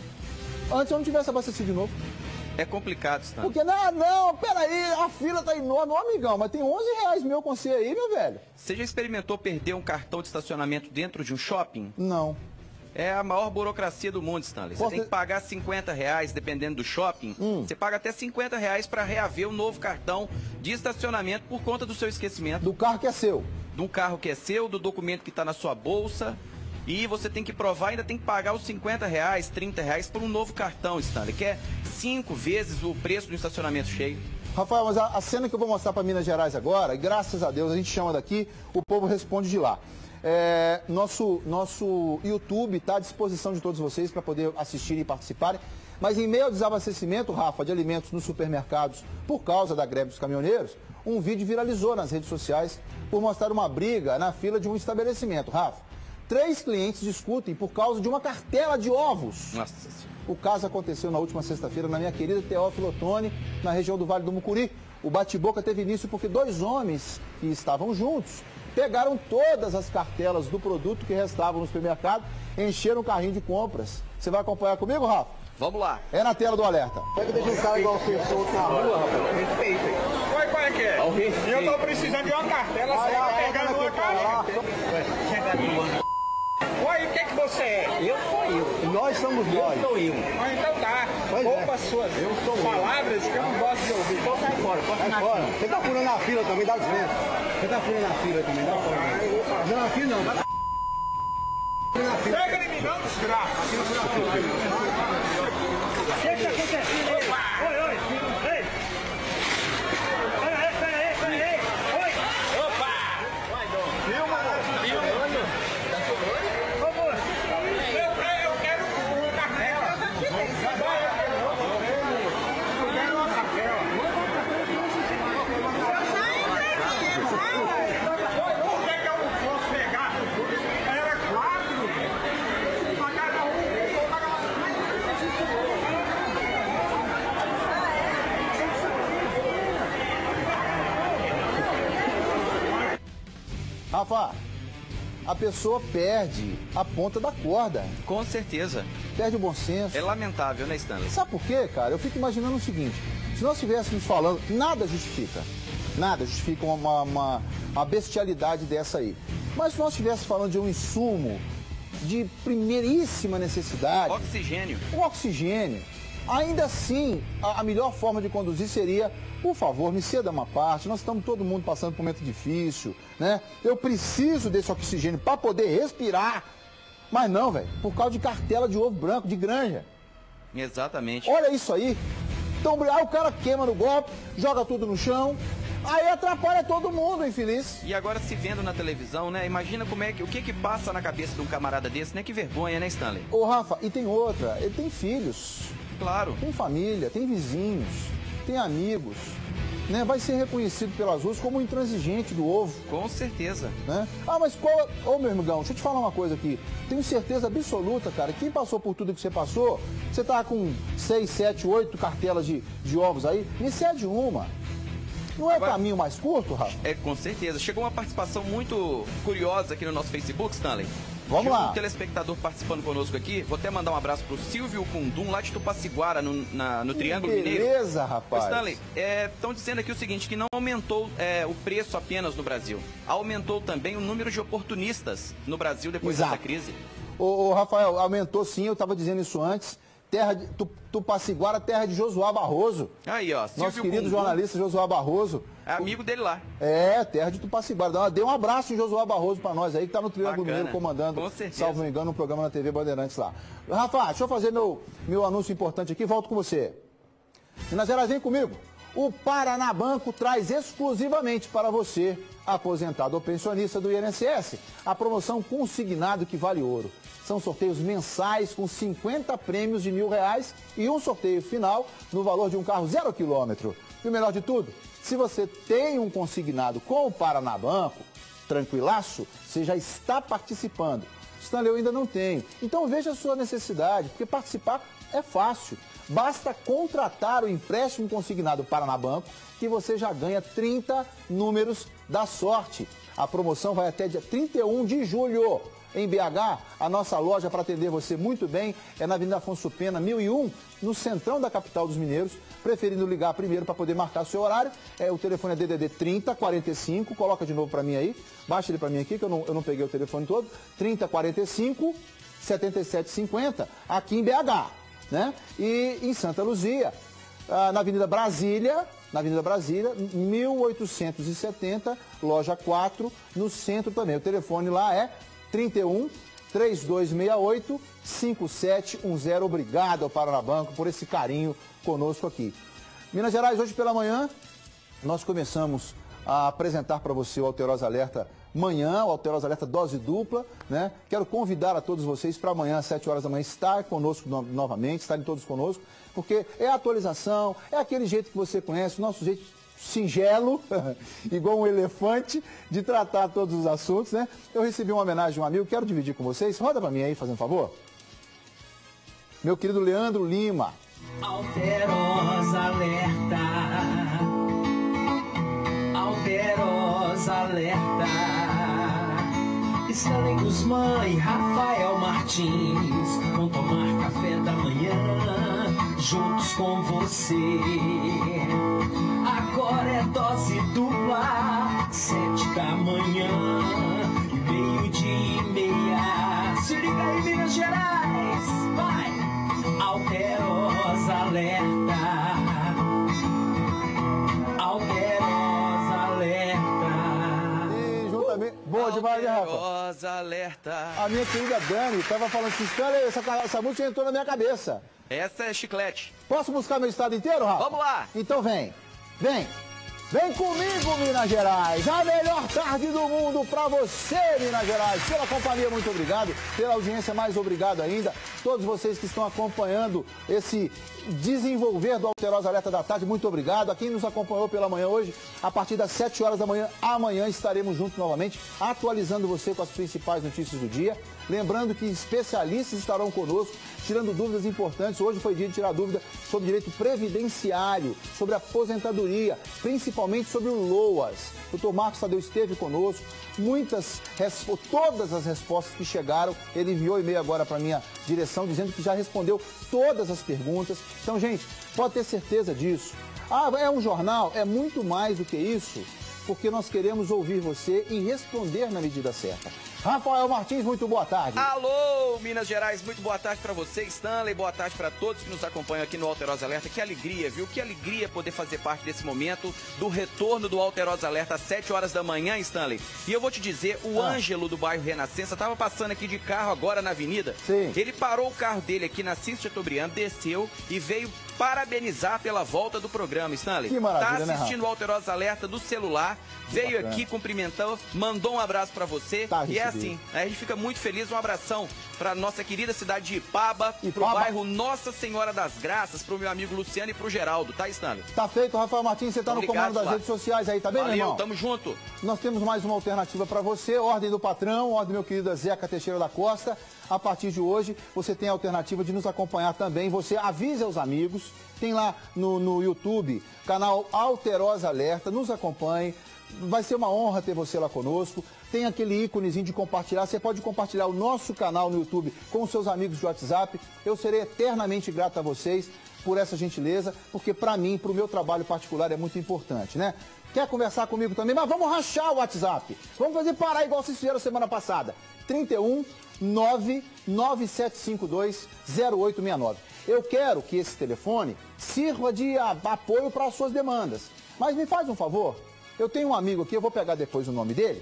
Antes eu não tivesse abastecido de novo. É complicado, Stan. Porque, não, não, peraí, a fila tá enorme, ô amigão, mas tem onze reais meu com você aí, meu velho. Você já experimentou perder um cartão de estacionamento dentro de um shopping? Não. É a maior burocracia do mundo, Stanley. Você Posso... tem que pagar cinquenta reais, dependendo do shopping. Hum. Você paga até cinquenta reais para reaver um novo cartão de estacionamento por conta do seu esquecimento. Do carro que é seu. Do carro que é seu, do documento que está na sua bolsa. E você tem que provar, ainda tem que pagar os cinquenta reais, trinta reais por um novo cartão, Stanley, que é cinco vezes o preço do estacionamento cheio. Rafael, mas a, a cena que eu vou mostrar para Minas Gerais agora, graças a Deus, a gente chama daqui, o povo responde de lá. É, nosso, nosso YouTube está à disposição de todos vocês para poder assistir e participarem. Mas em meio ao desabastecimento, Rafa, de alimentos nos supermercados por causa da greve dos caminhoneiros, um vídeo viralizou nas redes sociais por mostrar uma briga na fila de um estabelecimento. Rafa, três clientes discutem por causa de uma cartela de ovos. Nossa Senhora. O caso aconteceu na última sexta-feira na minha querida Teófilo Otoni, na região do Vale do Mucuri. O bate-boca teve início porque dois homens que estavam juntos pegaram todas as cartelas do produto que restavam no supermercado, encheram o carrinho de compras. Você vai acompanhar comigo, Rafa? Vamos lá. É na tela do alerta. Pega deixa um cara igual você solto na rua, rapaz. Respeita. Oi, qual é que é? Eu tô precisando de uma cartela, você tá pegando uma cartela. Oi, o que que você é? Eu sou eu. Nós somos nós. Eu sou eu. Ah, então tá. Poupa suas palavras que eu não gosto de ouvir. Então sai fora, pode sai fora. Você tá furando a fila também, dá licença. Você tá furando a fila também, dá fora. Não, aqui não, vai. Pega em mim não, desgraça. Aqui não fura a fila. O que que tá acontecendo aí? Oi, oi. Ei. Pera aí, pera aí, pera aí. Oi. Opa. Vai, Dom. Filma, filma. Ô, moço. Eu quero uma cartela. Eu quero uma cartela. Por que que eu não posso pegar? Era quatro. Pra cada um. Rafa, a pessoa perde a ponta da corda. Com certeza. Perde o bom senso. É lamentável, né, Stanley? Sabe por quê, cara? Eu fico imaginando o seguinte, se nós estivéssemos falando, nada justifica, nada justifica uma, uma, uma bestialidade dessa aí. Mas se nós estivéssemos falando de um insumo de primeiríssima necessidade... Oxigênio. O oxigênio. Ainda assim, a, a melhor forma de conduzir seria, por favor, me ceda uma parte, nós estamos todo mundo passando por um momento difícil, né? Eu preciso desse oxigênio para poder respirar. Mas não, velho, por causa de cartela de ovo branco, de granja. Exatamente. Olha isso aí. Então, aí o cara queima no golpe, joga tudo no chão, aí atrapalha todo mundo, infeliz. E agora se vendo na televisão, né? Imagina como é que, o que que passa na cabeça de um camarada desse, né? Que vergonha, né, Stanley? Ô, Rafa, e tem outra, ele tem filhos. Claro. Tem família, tem vizinhos, tem amigos, né? Vai ser reconhecido pelas ruas como um intransigente do ovo. Com certeza. Né? Ah, mas qual... Ô, meu amigão, deixa eu te falar uma coisa aqui. Tenho certeza absoluta, cara, quem passou por tudo que você passou, você tá com seis, sete, oito cartelas de, de ovos aí, me cede uma. Não é o caminho mais curto, Rafa? É, com certeza. Chegou uma participação muito curiosa aqui no nosso Facebook, Stanley. Vamos Chegou lá. um telespectador participando conosco aqui. Vou até mandar um abraço pro Silvio Kundum, lá de Tupaciguara, no, na, no Triângulo Mineiro. Beleza, rapaz. Ô, Stanley, estão é, dizendo aqui o seguinte, que não aumentou é, o preço apenas no Brasil. Aumentou também o número de oportunistas no Brasil depois Exato. dessa crise. Ô, ô, Rafael, aumentou sim, eu estava dizendo isso antes. Terra de Tupaciguara, terra de Josuá Barroso. Aí, ó. Nosso querido jornalista Josuá Barroso. É amigo dele lá. É, terra de Tupaciguara. Dê um abraço em Josuá Barroso para nós aí, que está no Triângulo Mineiro comandando, com certeza, salvo me engano, um programa na T V Bandeirantes lá. Rafa, deixa eu fazer meu, meu anúncio importante aqui, volto com você. Minas Gerais, vem comigo. O Paraná Banco traz exclusivamente para você, aposentado ou pensionista do I N S S, a promoção consignado que vale ouro. São sorteios mensais com cinquenta prêmios de mil reais e um sorteio final no valor de um carro zero quilômetro. E o melhor de tudo, se você tem um consignado com o Paraná Banco, tranquilaço, você já está participando. Stanley, eu ainda não tenho. Então veja a sua necessidade, porque participar é fácil. Basta contratar o empréstimo consignado Paraná Banco que você já ganha trinta números da sorte. A promoção vai até dia trinta e um de julho. Em B H, a nossa loja para atender você muito bem é na Avenida Afonso Pena, mil e um, no centrão da capital dos mineiros. Preferindo ligar primeiro para poder marcar seu horário, é, o telefone é D D D trinta, quarenta e cinco, coloca de novo para mim aí, baixa ele para mim aqui que eu não, eu não peguei o telefone todo, trinta, quarenta e cinco, setenta e sete, cinquenta, aqui em B H, né? E em Santa Luzia, ah, na Avenida Brasília, na Avenida Brasília, mil oitocentos e setenta, loja quatro, no centro também. O telefone lá é trinta e um, três dois seis oito, cinco sete um zero. Obrigado ao Paraná Banco por esse carinho conosco aqui. Minas Gerais, hoje pela manhã, nós começamos a apresentar para você o Alterosa Alerta manhã, o Alterosa Alerta dose dupla, né? Quero convidar a todos vocês para amanhã, às sete horas da manhã, estar conosco no, novamente, estarem todos conosco, porque é a atualização, é aquele jeito que você conhece, o nosso jeito singelo, igual um elefante, de tratar todos os assuntos, né? Eu recebi uma homenagem de um amigo, quero dividir com vocês. Roda para mim aí, fazendo um favor. Meu querido Leandro Lima. Alterosa Alerta, Alterosa Alerta. Guzmán e Rafael Martins vão tomar café da manhã juntos com você. Agora é dose dupla, sete da manhã, meio-dia e meia. Se liga aí, Minas Gerais, vai! Alterosa alerta, Alterosa alerta. E juntamente, boa demais, né, Rafa? Alterosa alerta. A minha querida Dani estava falando assim, cara, essa, essa música entrou na minha cabeça. Essa é chiclete. Posso buscar meu estado inteiro, Rafa? Vamos lá. Então vem, vem. Vem comigo, Minas Gerais, a melhor tarde do mundo pra você, Minas Gerais. Pela companhia, muito obrigado. Pela audiência, mais obrigado ainda. Todos vocês que estão acompanhando esse desenvolver do Alterosa Alerta da Tarde, muito obrigado. A quem nos acompanhou pela manhã hoje, a partir das sete horas da manhã, amanhã estaremos juntos novamente, atualizando você com as principais notícias do dia. Lembrando que especialistas estarão conosco, tirando dúvidas importantes. Hoje foi dia de tirar dúvida sobre direito previdenciário, sobre aposentadoria, principalmente sobre o LOAS. O doutor Marcos Tadeu esteve conosco, muitas, todas as respostas que chegaram, ele enviou e-mail agora para a minha direção, dizendo que já respondeu todas as perguntas. Então, gente, pode ter certeza disso. Ah, é um jornal? É muito mais do que isso, porque nós queremos ouvir você e responder na medida certa. Rafael Martins, muito boa tarde. Alô, Minas Gerais, muito boa tarde para você, Stanley, boa tarde para todos que nos acompanham aqui no Alterosa Alerta. Que alegria, viu? Que alegria poder fazer parte desse momento do retorno do Alterosa Alerta às sete horas da manhã, Stanley. E eu vou te dizer, o ah. Ângelo do bairro Renascença estava passando aqui de carro agora na avenida. Sim. Ele parou o carro dele aqui na Cício Chateaubriand, desceu e veio parabenizar pela volta do programa, Stanley. Que maravilha, tá assistindo né, o Alterosa Alerta do celular, que veio bacana. Aqui, cumprimentou, mandou um abraço para você. Tá, e é assim, a gente fica muito feliz. Um abração para nossa querida cidade de Ipaba, e pro bairro Nossa Senhora das Graças, pro meu amigo Luciano e pro Geraldo, tá, Stanley? Tá feito, Rafael Martins, você tá no comando das redes sociais aí, tá bem, Valeu, meu irmão? Tamo junto. Nós temos mais uma alternativa para você, ordem do patrão, ordem meu querido Zeca Teixeira da Costa. A partir de hoje, você tem a alternativa de nos acompanhar também. Você avisa aos amigos, tem lá no, no YouTube, canal Alterosa Alerta, nos acompanhe. Vai ser uma honra ter você lá conosco. Tem aquele íconezinho de compartilhar. Você pode compartilhar o nosso canal no YouTube com os seus amigos de WhatsApp. Eu serei eternamente grato a vocês por essa gentileza, porque para mim, para o meu trabalho particular, é muito importante, né? Quer conversar comigo também? Mas vamos rachar o WhatsApp. Vamos fazer parar igual vocês fizeram semana passada. trinta e um, nove nove sete cinco dois, zero oito seis nove. Eu quero que esse telefone sirva de apoio para as suas demandas. Mas me faz um favor. Eu tenho um amigo aqui, eu vou pegar depois o nome dele,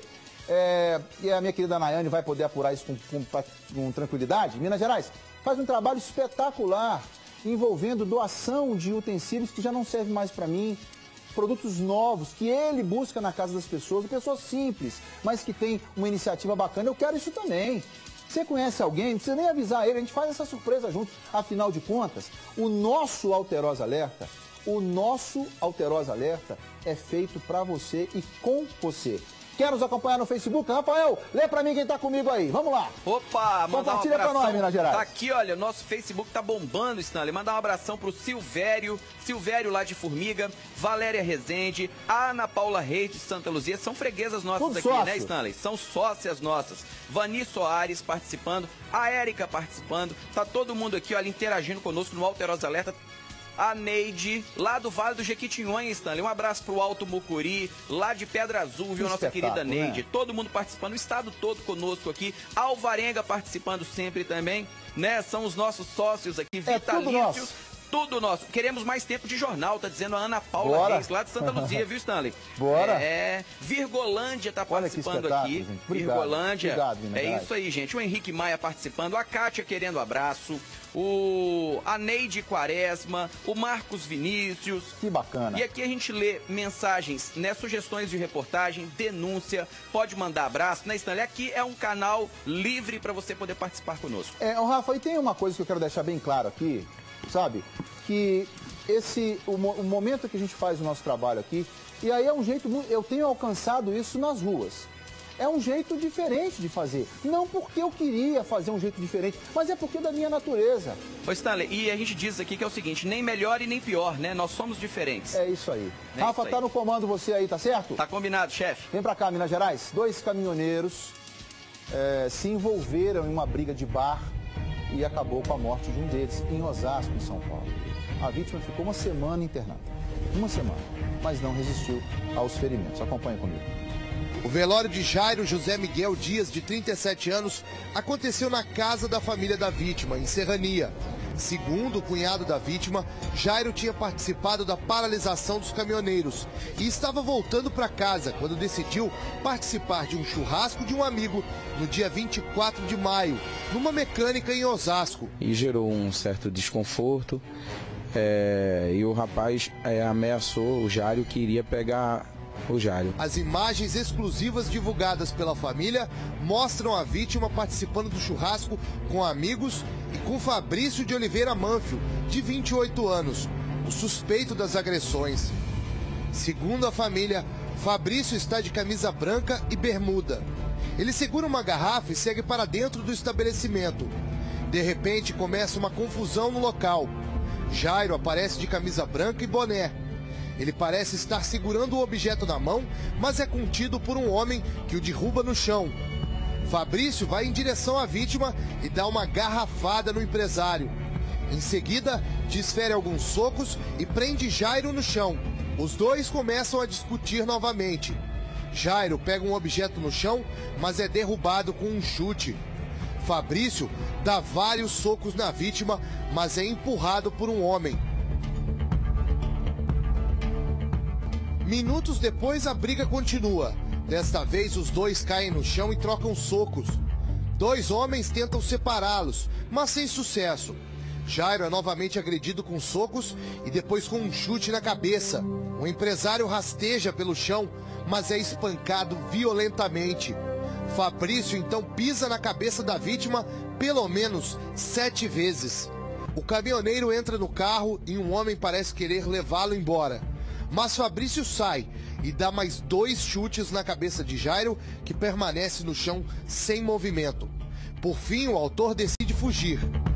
é, e a minha querida Nayane vai poder apurar isso com, com, com tranquilidade. Minas Gerais faz um trabalho espetacular, envolvendo doação de utensílios que já não servem mais para mim, produtos novos que ele busca na casa das pessoas, pessoas simples, mas que tem uma iniciativa bacana. Eu quero isso também. Você conhece alguém, não precisa nem avisar ele, a gente faz essa surpresa junto. Afinal de contas, o nosso Alterosa Alerta, o nosso Alterosa Alerta é feito para você e com você. Quer nos acompanhar no Facebook? Rafael, lê pra mim quem tá comigo aí. Vamos lá. Opa, compartilha pra nós, Minas Gerais. Tá aqui, olha, nosso Facebook tá bombando, Stanley. Mandar um abração pro Silvério, Silvério lá de Formiga, Valéria Rezende, a Ana Paula Reis de Santa Luzia. São freguesas nossas Tudo aqui, sócio. né, Stanley? São sócias nossas. Vani Soares participando, a Érica participando. Tá todo mundo aqui, olha, interagindo conosco no Alterosa Alerta. A Neide, lá do Vale do Jequitinhonha, Stanley. Um abraço pro Alto Mucuri, lá de Pedra Azul, viu? Nossa querida Neide. Né? Todo mundo participando, o estado todo conosco aqui. Alvarenga participando sempre também, né? São os nossos sócios aqui, é vitalícios. Tudo nosso. Queremos mais tempo de jornal, tá dizendo a Ana Paula Bora. Reis, lá de Santa Luzia, viu, Stanley? Bora. É, Virgolândia tá participando aqui. Gente. Obrigado. Virgolândia. Obrigado, é isso aí, gente. O Henrique Maia participando, a Kátia querendo abraço, o a Neide Quaresma, o Marcos Vinícius. Que bacana. E aqui a gente lê mensagens, né, sugestões de reportagem, denúncia, pode mandar abraço, né, Stanley? Aqui é um canal livre para você poder participar conosco. É, o Rafa, e tem uma coisa que eu quero deixar bem claro aqui, sabe? Que esse, o, o momento que a gente faz o nosso trabalho aqui, e aí é um jeito, eu tenho alcançado isso nas ruas. É um jeito diferente de fazer. Não porque eu queria fazer um jeito diferente, mas é porque é da minha natureza. Ô Stanley, e a gente diz aqui que é o seguinte, nem melhor e nem pior, né? Nós somos diferentes. É isso aí. É Rafa, isso aí. Tá no comando você aí, tá certo? Tá combinado, chefe. Vem pra cá, Minas Gerais. Dois caminhoneiros é, se envolveram em uma briga de bar e acabou com a morte de um deles, em Osasco, em São Paulo. A vítima ficou uma semana internada, uma semana, mas não resistiu aos ferimentos. Acompanhe comigo. O velório de Jairo José Miguel Dias, de trinta e sete anos, aconteceu na casa da família da vítima, em Serrania. Segundo o cunhado da vítima, Jairo tinha participado da paralisação dos caminhoneiros e estava voltando para casa quando decidiu participar de um churrasco de um amigo no dia vinte e quatro de maio, numa mecânica em Osasco. E gerou um certo desconforto é, e o rapaz é, ameaçou o Jairo que iria pegar o Jairo. As imagens exclusivas divulgadas pela família mostram a vítima participando do churrasco com amigos e com Fabrício de Oliveira Manfio, de vinte e oito anos, o suspeito das agressões. Segundo a família, Fabrício está de camisa branca e bermuda. Ele segura uma garrafa e segue para dentro do estabelecimento. De repente, começa uma confusão no local. Jairo aparece de camisa branca e boné. Ele parece estar segurando o objeto na mão, mas é contido por um homem que o derruba no chão. Fabrício vai em direção à vítima e dá uma garrafada no empresário. Em seguida, desfere alguns socos e prende Jairo no chão. Os dois começam a discutir novamente. Jairo pega um objeto no chão, mas é derrubado com um chute. Fabrício dá vários socos na vítima, mas é empurrado por um homem. Minutos depois, a briga continua. Desta vez, os dois caem no chão e trocam socos. Dois homens tentam separá-los, mas sem sucesso. Jairo é novamente agredido com socos e depois com um chute na cabeça. O empresário rasteja pelo chão, mas é espancado violentamente. Fabrício então pisa na cabeça da vítima pelo menos sete vezes. O caminhoneiro entra no carro e um homem parece querer levá-lo embora. Mas Fabrício sai e dá mais dois chutes na cabeça de Jairo, que permanece no chão sem movimento. Por fim, o autor decide fugir.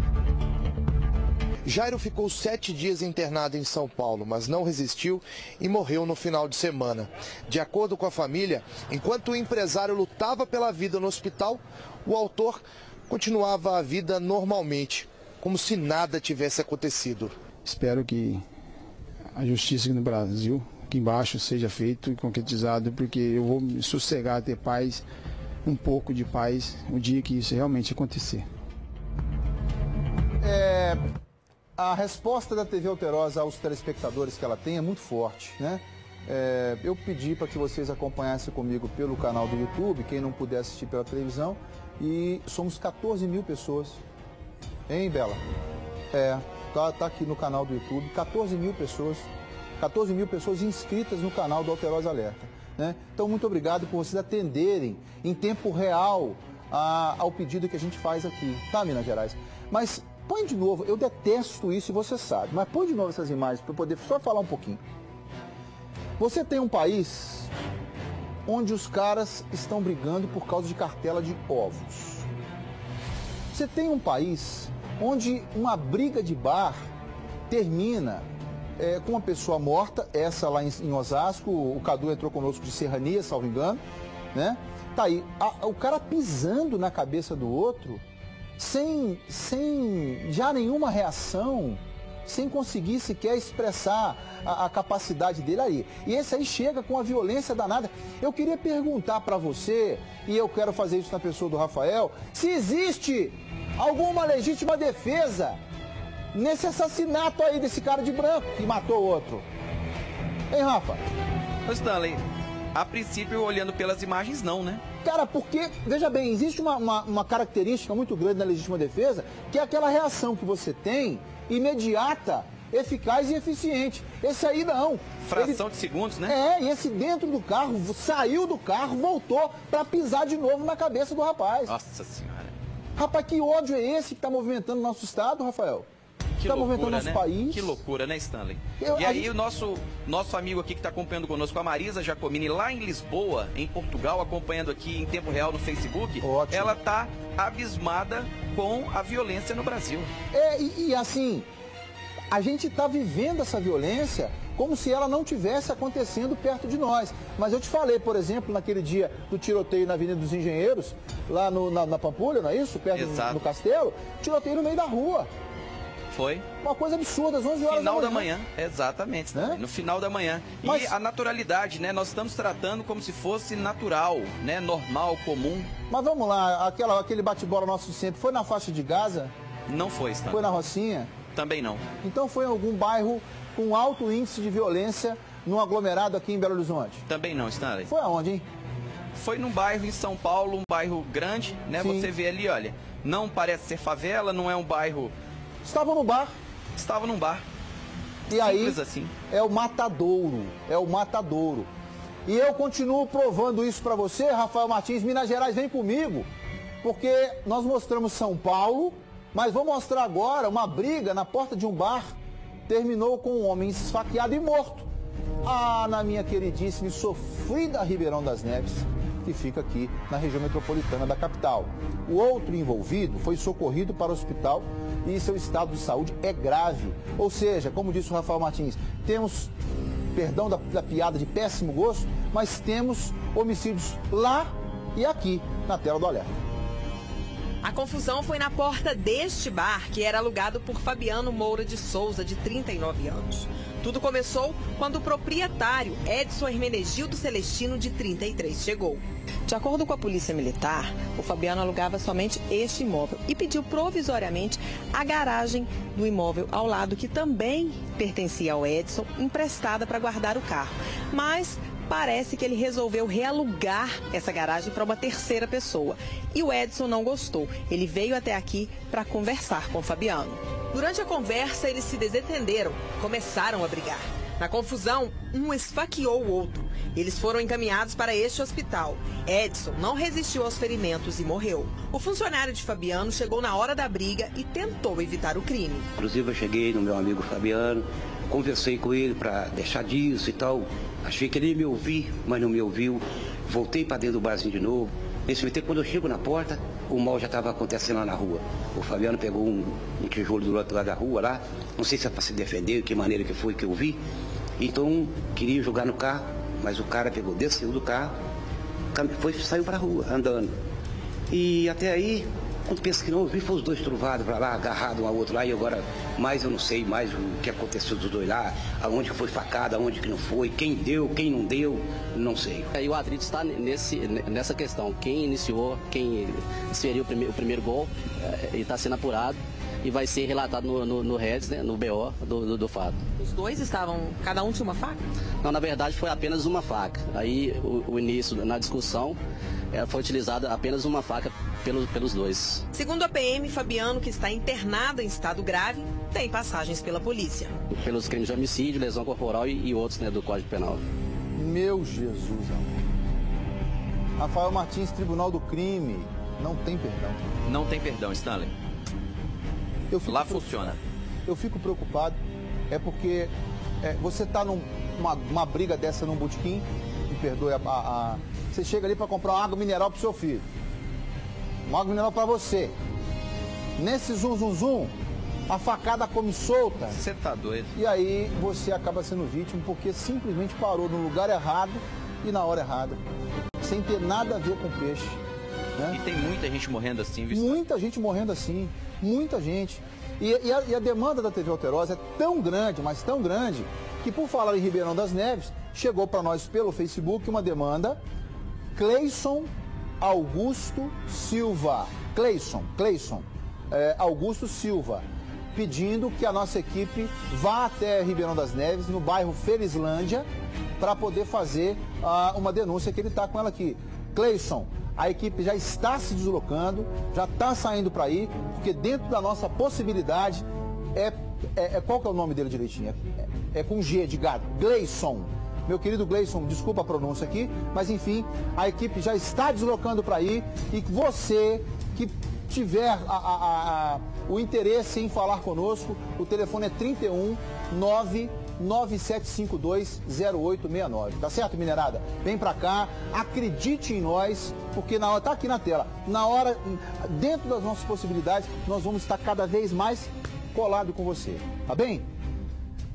Jairo ficou sete dias internado em São Paulo, mas não resistiu e morreu no final de semana. De acordo com a família, enquanto o empresário lutava pela vida no hospital, o autor continuava a vida normalmente, como se nada tivesse acontecido. Espero que a justiça aqui no Brasil, aqui embaixo, seja feito e concretizado, porque eu vou me sossegar, ter paz, um pouco de paz, o dia que isso realmente acontecer. É, a resposta da T V Alterosa aos telespectadores que ela tem é muito forte, né? É, eu pedi para que vocês acompanhassem comigo pelo canal do YouTube, quem não puder assistir pela televisão, e somos quatorze mil pessoas. Hein, Bela? É... Tá, tá aqui no canal do YouTube, quatorze mil pessoas, quatorze mil pessoas inscritas no canal do Alterosa Alerta, né? Então, muito obrigado por vocês atenderem em tempo real a, ao pedido que a gente faz aqui, tá, Minas Gerais? Mas põe de novo, eu detesto isso e você sabe, mas põe de novo essas imagens para eu poder só falar um pouquinho. Você tem um país onde os caras estão brigando por causa de cartela de ovos. Você tem um país onde uma briga de bar termina é, com uma pessoa morta, essa lá em, em Osasco, o Cadu entrou conosco de Serrania, salvo engano, né? Tá aí, a, o cara pisando na cabeça do outro, sem, sem já nenhuma reação, sem conseguir sequer expressar a, a capacidade dele aí. E esse aí chega com a violência danada. Eu queria perguntar para você, e eu quero fazer isso na pessoa do Rafael, se existe alguma legítima defesa nesse assassinato aí desse cara de branco que matou o outro. Hein, Rafa? Ô, Stanley, a princípio, olhando pelas imagens, não, né? Cara, porque, veja bem, existe uma, uma, uma característica muito grande na legítima defesa, que é aquela reação que você tem, imediata, eficaz e eficiente. Esse aí não. Fração Ele... de segundos, né? É, e esse dentro do carro, saiu do carro, voltou para pisar de novo na cabeça do rapaz. Nossa Senhora. Rapaz, que ódio é esse que está movimentando o nosso estado, Rafael? Que tá loucura, movimentando nosso né? país. Que loucura, né, Stanley? Eu, e aí gente... o nosso, nosso amigo aqui que está acompanhando conosco, a Marisa Jacomini, lá em Lisboa, em Portugal, acompanhando aqui em tempo real no Facebook, ótimo. Ela está abismada com a violência no Brasil. É, e, e assim, a gente está vivendo essa violência como se ela não tivesse acontecendo perto de nós. Mas eu te falei, por exemplo, naquele dia do tiroteio na Avenida dos Engenheiros, lá no, na, na Pampulha, não é isso? Perto do, do Castelo, tiroteio no meio da rua. Foi. Uma coisa absurda, às onze horas final da manhã. da manhã, exatamente, né? No final da manhã. Mas... E a naturalidade, né? Nós estamos tratando como se fosse natural, né? Normal, comum. Mas vamos lá, aquela, aquele bate-bola nosso de sempre, foi na faixa de Gaza? Não foi, Stan. Foi na Rocinha? Também não. Então foi em algum bairro com alto índice de violência, num aglomerado aqui em Belo Horizonte? Também não, Stanley. Foi aonde, hein? Foi num bairro em São Paulo, um bairro grande, né? Sim. Você vê ali, olha, não parece ser favela, não é um bairro... Estavam no bar. Estava num bar. E aí, assim. é o matadouro, é o matadouro. E eu continuo provando isso para você, Rafael Martins, Minas Gerais, vem comigo, porque nós mostramos São Paulo, mas vou mostrar agora uma briga na porta de um bar, terminou com um homem esfaqueado e morto. Ah, na minha queridíssima e sofrida Ribeirão das Neves, que fica aqui na região metropolitana da capital. O outro envolvido foi socorrido para o hospital e seu estado de saúde é grave. Ou seja, como disse o Rafael Martins, temos, perdão da, da piada de péssimo gosto, mas temos homicídios lá e aqui, na tela do alerta. A confusão foi na porta deste bar, que era alugado por Fabiano Moura de Souza, de trinta e nove anos. Tudo começou quando o proprietário, Edson Hermenegildo Celestino, de trinta e três, chegou. De acordo com a Polícia Militar, o Fabiano alugava somente este imóvel e pediu provisoriamente a garagem do imóvel ao lado, que também pertencia ao Edson, emprestada para guardar o carro. Mas parece que ele resolveu realugar essa garagem para uma terceira pessoa. E o Edson não gostou. Ele veio até aqui para conversar com o Fabiano. Durante a conversa, eles se desentenderam, começaram a brigar. Na confusão, um esfaqueou o outro. Eles foram encaminhados para este hospital. Edson não resistiu aos ferimentos e morreu. O funcionário de Fabiano chegou na hora da briga e tentou evitar o crime. Inclusive, eu cheguei no meu amigo Fabiano, conversei com ele para deixar disso e tal. Achei que ele ia me ouvir, mas não me ouviu. Voltei para dentro do barzinho de novo. Nesse meio tempo, quando eu chego na porta, o mal já estava acontecendo lá na rua. O Fabiano pegou um, um tijolo do outro lado da rua lá. Não sei se é para se defender, de que maneira que foi que eu vi. Então, queria jogar no carro, mas o cara pegou, desceu do carro, foi, saiu para a rua, andando. E até aí, quando pensa que não ouvi, foi os dois truvados para lá, agarrados um ao outro lá, e agora, mais eu não sei mais o que aconteceu dos dois lá, aonde que foi facada, aonde que não foi, quem deu, quem não deu, não sei. E o atrito está nesse, nessa questão, quem iniciou, quem desferiu o primeiro, o primeiro gol, e está sendo apurado. E vai ser relatado no, no, no Reds, né, no B O do, do, do fato. Os dois estavam, cada um tinha uma faca? Não, na verdade foi apenas uma faca. Aí o, o início, na discussão, é, foi utilizada apenas uma faca pelo, pelos dois. Segundo a P M, Fabiano, que está internado em estado grave, tem passagens pela polícia. Pelos crimes de homicídio, lesão corporal e, e outros, né, do Código Penal. Meu Jesus, amor. Rafael Martins, Tribunal do Crime, não tem perdão. Não tem perdão, Stanley. Eu fico Lá funciona. Eu fico preocupado, é porque é, você está numa uma briga dessa num botequim, me perdoe, a, a, a, você chega ali para comprar uma água mineral para o seu filho. Uma água mineral para você. Nesse zum, zum, zum, a facada come solta. Você tá doido. E aí você acaba sendo vítima porque simplesmente parou no lugar errado e na hora errada. Sem ter nada a ver com peixe. Né? E tem muita gente morrendo assim, viu? Muita gente morrendo assim, muita gente. E, e, a, e a demanda da T V Alterosa é tão grande, mas tão grande, que por falar em Ribeirão das Neves, chegou para nós pelo Facebook uma demanda, Cleison Augusto Silva. Cleison, Cleison é, Augusto Silva, pedindo que a nossa equipe vá até Ribeirão das Neves, no bairro Felizlândia, para poder fazer uh, uma denúncia que ele está com ela aqui. Cleison, a equipe já está se deslocando, já está saindo para aí, porque dentro da nossa possibilidade, é, é, é qual que é o nome dele direitinho? É, é com G de gato, Gleison. Meu querido Gleison, desculpa a pronúncia aqui, mas enfim, a equipe já está deslocando para aí e você que tiver a, a, a, o interesse em falar conosco, o telefone é trinta e um, nove nove sete cinco dois, zero oito seis nove. Tá certo, minerada? Vem pra cá, acredite em nós, porque na hora, tá aqui na tela, na hora, dentro das nossas possibilidades, nós vamos estar cada vez mais colado com você. Tá bem?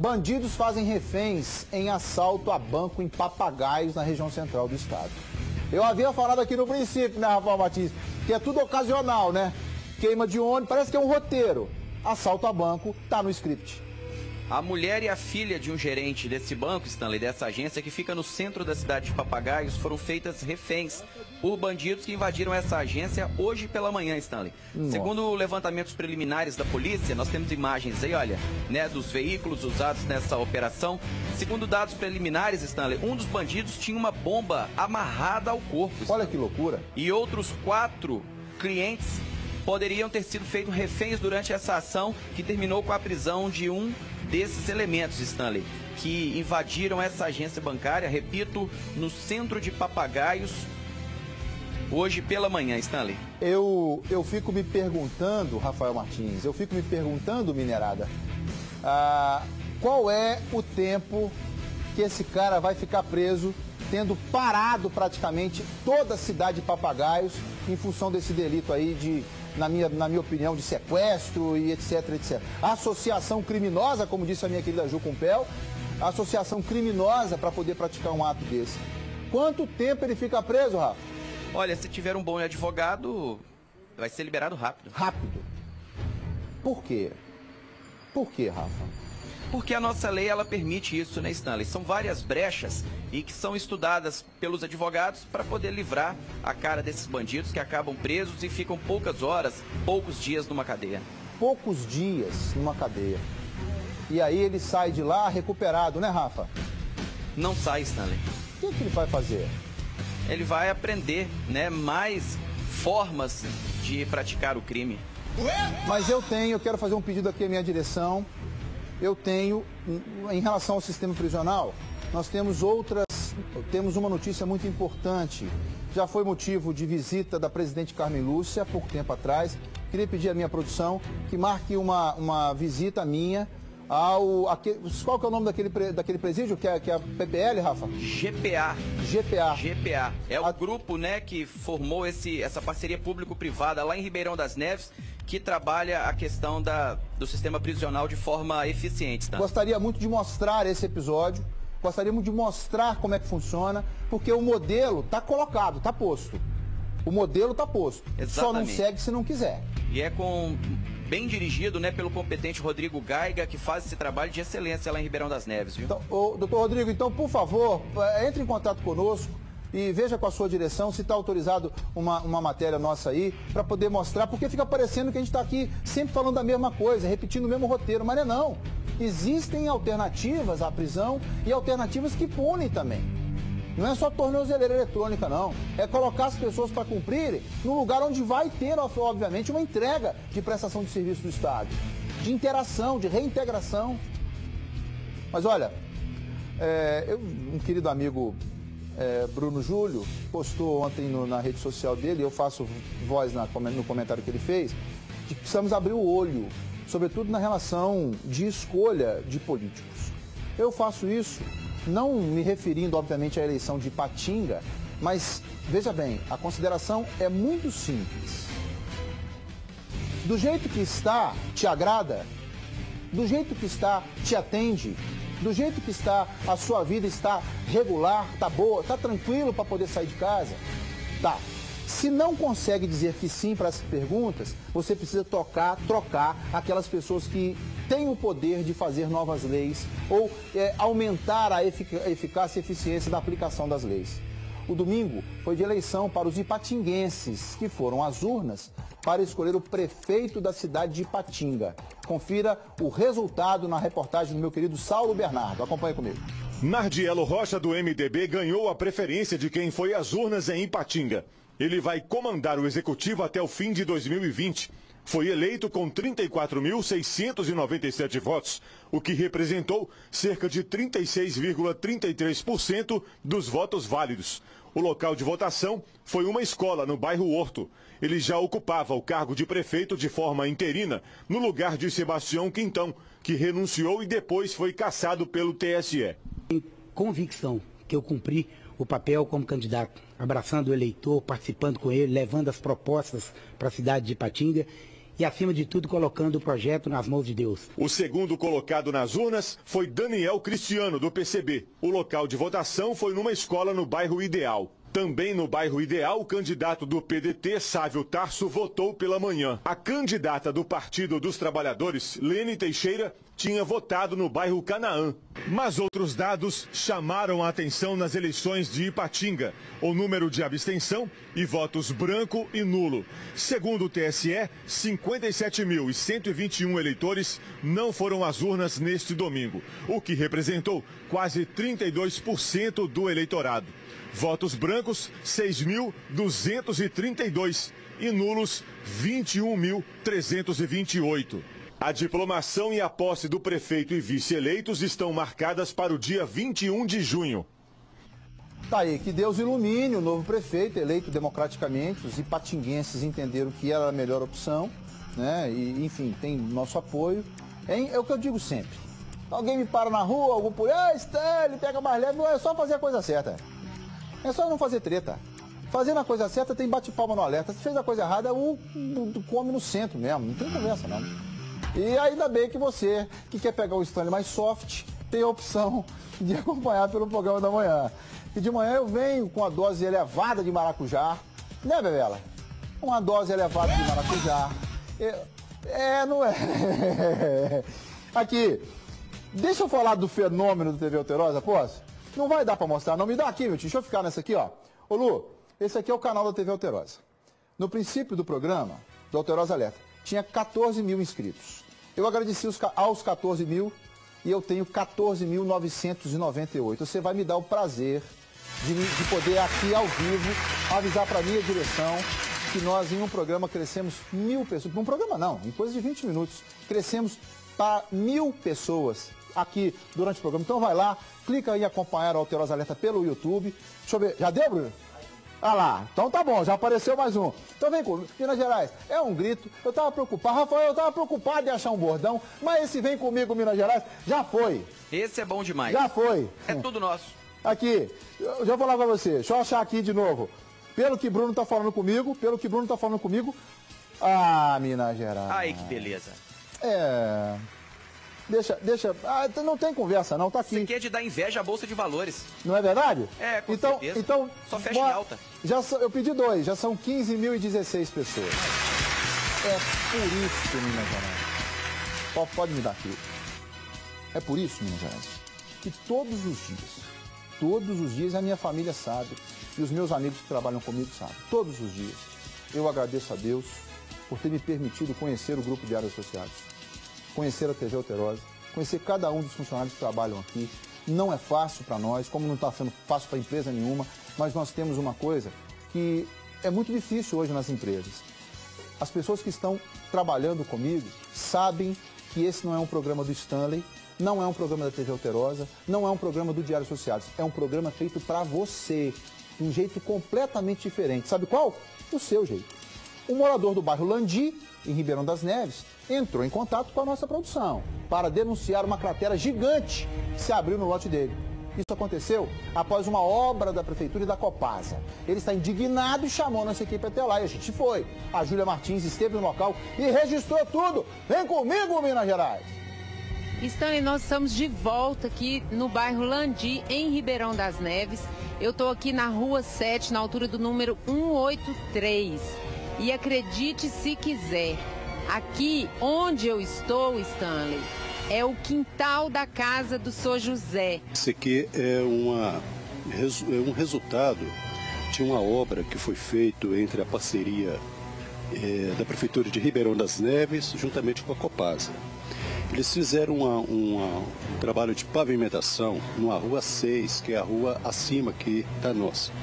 Bandidos fazem reféns em assalto a banco em Papagaios, na região central do estado. Eu havia falado aqui no princípio, né, Rafael Martins, que é tudo ocasional, né? Queima de ônibus, parece que é um roteiro. Assalto a banco, tá no script. A mulher e a filha de um gerente desse banco, Stanley, dessa agência que fica no centro da cidade de Papagaios, foram feitas reféns por bandidos que invadiram essa agência hoje pela manhã, Stanley. Nossa. Segundo levantamentos preliminares da polícia, nós temos imagens aí, olha, né, dos veículos usados nessa operação. Segundo dados preliminares, Stanley, um dos bandidos tinha uma bomba amarrada ao corpo. Olha que loucura. E outros quatro clientes poderiam ter sido feitos reféns durante essa ação que terminou com a prisão de um desses elementos, Stanley, que invadiram essa agência bancária, repito, no centro de Papagaios, hoje pela manhã, Stanley. Eu, eu fico me perguntando, Rafael Martins, eu fico me perguntando, minerada, ah, qual é o tempo que esse cara vai ficar preso, tendo parado praticamente toda a cidade de Papagaios em função desse delito aí de... Na minha, na minha opinião, de sequestro e etc, etcétera. Associação criminosa, como disse a minha querida Ju Cumpel, associação criminosa para poder praticar um ato desse. Quanto tempo ele fica preso, Rafa? Olha, se tiver um bom advogado, vai ser liberado rápido. Rápido? Por quê? Por quê, Rafa? Porque a nossa lei, ela permite isso, né, Stanley? São várias brechas e que são estudadas pelos advogados para poder livrar a cara desses bandidos que acabam presos e ficam poucas horas, poucos dias numa cadeia. Poucos dias numa cadeia. E aí ele sai de lá recuperado, né, Rafa? Não sai, Stanley. O que, que ele vai fazer? Ele vai aprender, né, mais formas de praticar o crime. Mas eu tenho, eu quero fazer um pedido aqui à minha direção. Eu tenho, em relação ao sistema prisional, nós temos outras, temos uma notícia muito importante. Já foi motivo de visita da presidente Carmen Lúcia, há pouco tempo atrás. Queria pedir à minha produção que marque uma, uma visita minha ao... Aquele, qual que é o nome daquele, daquele presídio, que é, que é a P P L, Rafa? G P A. G P A. G P A. É o a... grupo, né, que formou esse, essa parceria público-privada lá em Ribeirão das Neves, que trabalha a questão da, do sistema prisional de forma eficiente. Tá? Gostaria muito de mostrar esse episódio, gostaria muito de mostrar como é que funciona, porque o modelo está colocado, está posto. O modelo está posto. Exatamente. Só não segue se não quiser. E é com bem dirigido, né, pelo competente Rodrigo Gaiga, que faz esse trabalho de excelência lá em Ribeirão das Neves, viu? Então, ô, doutor Rodrigo, então, por favor, entre em contato conosco e veja com a sua direção se está autorizado uma, uma matéria nossa aí, para poder mostrar, porque fica parecendo que a gente está aqui sempre falando da mesma coisa, repetindo o mesmo roteiro, mas não é não. Existem alternativas à prisão e alternativas que punem também. Não é só tornozeleira eletrônica, não. É colocar as pessoas para cumprirem num lugar onde vai ter, obviamente, uma entrega de prestação de serviço do Estado, de interação, de reintegração. Mas olha, é, eu, um querido amigo... É, Bruno Júlio postou ontem no, na rede social dele, eu faço voz na, no comentário que ele fez, de que precisamos abrir o olho, sobretudo na relação de escolha de políticos. Eu faço isso não me referindo, obviamente, à eleição de Ipatinga, mas, veja bem, a consideração é muito simples. Do jeito que está, te agrada? Do jeito que está, te atende? Do jeito que está, a sua vida está regular, está boa, está tranquilo para poder sair de casa? Tá. Se não consegue dizer que sim para essas perguntas, você precisa tocar, trocar aquelas pessoas que têm o poder de fazer novas leis ou é, aumentar a efic- eficácia e eficiência da aplicação das leis. O domingo foi de eleição para os ipatinguenses, que foram às urnas para escolher o prefeito da cidade de Ipatinga. Confira o resultado na reportagem do meu querido Saulo Bernardo. Acompanhe comigo. Nardielo Rocha, do M D B, ganhou a preferência de quem foi às urnas em Ipatinga. Ele vai comandar o executivo até o fim de dois mil e vinte. Foi eleito com trinta e quatro mil seiscentos e noventa e sete votos, o que representou cerca de trinta e seis vírgula trinta e três por cento dos votos válidos. O local de votação foi uma escola no bairro Horto. Ele já ocupava o cargo de prefeito de forma interina, no lugar de Sebastião Quintão, que renunciou e depois foi cassado pelo T S E. Tenho convicção que eu cumpri o papel como candidato, abraçando o eleitor, participando com ele, levando as propostas para a cidade de Ipatinga e, acima de tudo, colocando o projeto nas mãos de Deus. O segundo colocado nas urnas foi Daniel Cristiano, do P C B. O local de votação foi numa escola no bairro Ideal. Também no bairro Ideal, o candidato do P D T, Sávio Tarso, votou pela manhã. A candidata do Partido dos Trabalhadores, Lene Teixeira, tinha votado no bairro Canaã. Mas outros dados chamaram a atenção nas eleições de Ipatinga. O número de abstenção e votos branco e nulo. Segundo o T S E, cinquenta e sete mil cento e vinte e um eleitores não foram às urnas neste domingo, o que representou quase trinta e dois por cento do eleitorado. Votos brancos, seis mil duzentos e trinta e dois e nulos, vinte e um mil trezentos e vinte e oito. A diplomação e a posse do prefeito e vice-eleitos estão marcadas para o dia vinte e um de junho. Tá aí, que Deus ilumine o novo prefeito, eleito democraticamente. Os ipatinguenses entenderam que era a melhor opção, né? E, enfim, tem nosso apoio. É, é o que eu digo sempre. Alguém me para na rua, algum por ah, Stanley, pega mais leve, é só fazer a coisa certa. É só não fazer treta. Fazendo a coisa certa tem bate-palma no alerta. Se fez a coisa errada, o, o, o come no centro mesmo. Não tem conversa, não. E ainda bem que você, que quer pegar o Stanley mais soft, tem a opção de acompanhar pelo programa da manhã. E de manhã eu venho com a dose elevada de maracujá. Né, Bebela? Uma dose elevada de maracujá. É, é não é? Aqui, deixa eu falar do fenômeno do T V Alterosa, posso? Não vai dar pra mostrar, não. Me dá aqui, meu tio. Deixa eu ficar nessa aqui, ó. Ô, Lu, esse aqui é o canal da T V Alterosa. No princípio do programa, do Alterosa Alerta, tinha quatorze mil inscritos. Eu agradeci os, aos quatorze mil e eu tenho quatorze mil novecentos e noventa e oito. Você vai me dar o prazer de, de poder aqui ao vivo avisar para minha direção que nós em um programa crescemos mil pessoas. Um programa não, em coisa de vinte minutos. Crescemos para mil pessoas aqui durante o programa. Então vai lá, clica aí em acompanhar o Alterosa Alerta pelo YouTube. Deixa eu ver, já deu, Bruno? Ah lá, então tá bom, já apareceu mais um. Então vem comigo, Minas Gerais, é um grito. Eu tava preocupado, Rafael, eu tava preocupado em achar um bordão, mas esse vem comigo, Minas Gerais, já foi. Esse é bom demais. Já foi. É tudo nosso. Aqui, eu já vou falar pra você, deixa eu achar aqui de novo. Pelo que Bruno tá falando comigo, pelo que Bruno tá falando comigo. Ah, Minas Gerais. Ai, que beleza. É... Deixa, deixa, ah, não tem conversa não, tá aqui. Você quer de dar inveja à Bolsa de Valores. Não é verdade? É, com então, certeza. Então, só fecha em alta. Já, eu pedi dois, já são quinze mil e dezesseis pessoas. É por isso, Minas Gerais. Pode, pode me dar aqui. É por isso, Minas Gerais, que todos os dias, todos os dias a minha família sabe, e os meus amigos que trabalham comigo sabem, todos os dias, eu agradeço a Deus por ter me permitido conhecer o Grupo Diário Associados. Conhecer a T V Alterosa, conhecer cada um dos funcionários que trabalham aqui. Não é fácil para nós, como não está sendo fácil para empresa nenhuma, mas nós temos uma coisa que é muito difícil hoje nas empresas. As pessoas que estão trabalhando comigo sabem que esse não é um programa do Stanley, não é um programa da T V Alterosa, não é um programa do Diário Associados, é um programa feito para você, de um jeito completamente diferente. Sabe qual? Do seu jeito. Um morador do bairro Landi, em Ribeirão das Neves, entrou em contato com a nossa produção para denunciar uma cratera gigante que se abriu no lote dele. Isso aconteceu após uma obra da Prefeitura e da Copasa. Ele está indignado e chamou nossa equipe até lá e a gente foi. A Júlia Martins esteve no local e registrou tudo. Vem comigo, Minas Gerais! Stanley, nós estamos de volta aqui no bairro Landi, em Ribeirão das Neves. Eu estou aqui na rua sete, na altura do número cento e oitenta e três. E acredite se quiser, aqui onde eu estou, Stanley, é o quintal da casa do senhor José. Esse aqui é, uma, é um resultado de uma obra que foi feita entre a parceria é, da Prefeitura de Ribeirão das Neves, juntamente com a Copasa. Eles fizeram uma, uma, um trabalho de pavimentação numa rua seis, que é a rua acima aqui da nossa.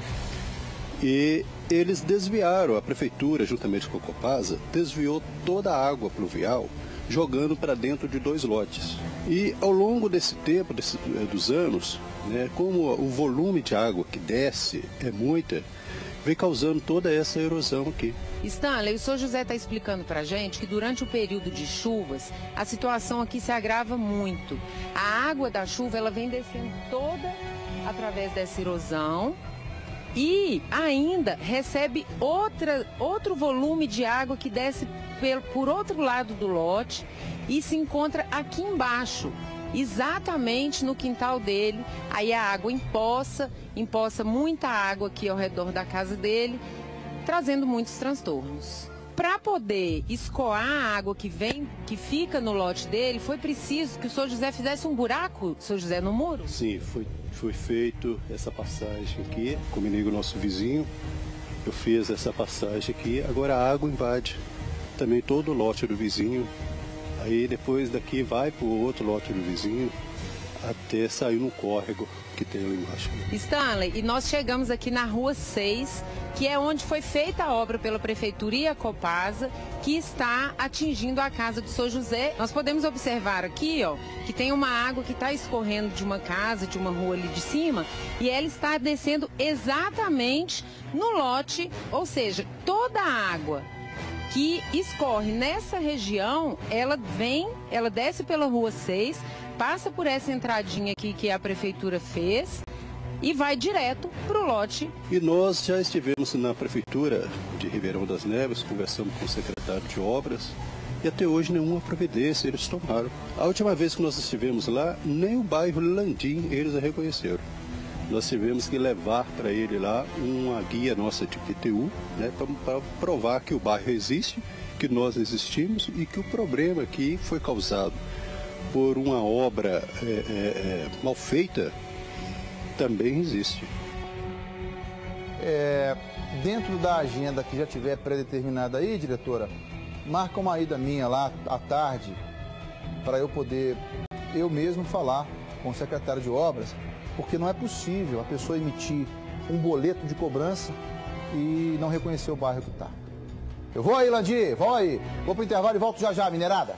E eles desviaram, a prefeitura, juntamente com a Copasa, desviou toda a água pluvial, jogando para dentro de dois lotes. E ao longo desse tempo, desse, dos anos, né, como o volume de água que desce é muita, vem causando toda essa erosão aqui. Stanley, o senhor José está explicando para a gente que durante o período de chuvas, a situação aqui se agrava muito. A água da chuva ela vem descendo toda através dessa erosão, e ainda recebe outra, outro volume de água que desce pel- por outro lado do lote e se encontra aqui embaixo, exatamente no quintal dele. Aí a água empoça, empoça muita água aqui ao redor da casa dele, trazendo muitos transtornos. Para poder escoar a água que vem, que fica no lote dele, foi preciso que o senhor José fizesse um buraco, senhor José, no muro? Sim, foi, foi feito essa passagem aqui, combinei com o nosso vizinho, eu fiz essa passagem aqui, agora a água invade também todo o lote do vizinho, aí depois daqui vai para o outro lote do vizinho, até sair no córrego que tem ali embaixo. Stanley, e nós chegamos aqui na rua seis, que é onde foi feita a obra pela Prefeitura e a Copasa, que está atingindo a casa do senhor José. Nós podemos observar aqui, ó, que tem uma água que está escorrendo de uma casa, de uma rua ali de cima, e ela está descendo exatamente no lote, ou seja, toda a água que escorre nessa região, ela vem, ela desce pela rua seis, passa por essa entradinha aqui que a prefeitura fez e vai direto para o lote. E nós já estivemos na prefeitura de Ribeirão das Neves, conversamos com o secretário de obras e até hoje nenhuma providência eles tomaram. A última vez que nós estivemos lá, nem o bairro Landim eles a reconheceram. Nós tivemos que levar para ele lá uma guia nossa de P T U, né, para provar que o bairro existe, que nós existimos e que o problema aqui foi causado por uma obra é, é, é, mal feita, também existe. É, dentro da agenda que já tiver pré-determinada aí, diretora, marca uma ida minha lá à tarde para eu poder, eu mesmo, falar com o secretário de obras, porque não é possível a pessoa emitir um boleto de cobrança e não reconhecer o bairro que está. Eu vou aí, Landim, vou aí. Vou pro intervalo e volto já já, minerada.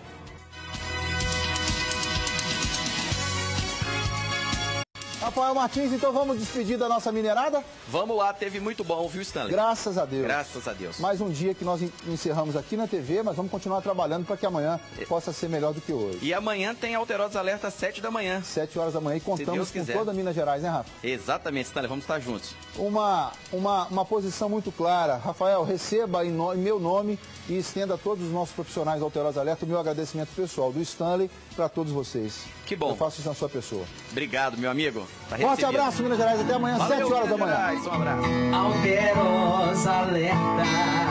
Rafael Martins, então vamos despedir da nossa minerada? Vamos lá, teve muito bom, viu, Stanley? Graças a Deus. Graças a Deus. Mais um dia que nós encerramos aqui na T V, mas vamos continuar trabalhando para que amanhã possa ser melhor do que hoje. E amanhã tem Alterosa Alerta às sete da manhã. sete horas da manhã e contamos com toda Minas Gerais, né, Rafa? Exatamente, Stanley, vamos estar juntos. Uma, uma, uma posição muito clara. Rafael, receba em, no, em meu nome e estenda a todos os nossos profissionais do Alterosa Alerta o meu agradecimento pessoal do Stanley para todos vocês. Que bom. Eu faço isso na sua pessoa. Obrigado, meu amigo. Tá Forte abraço, Minas Gerais. Até amanhã, Valeu, sete horas da manhã. Gerais, um abraço. Alterosa Alerta.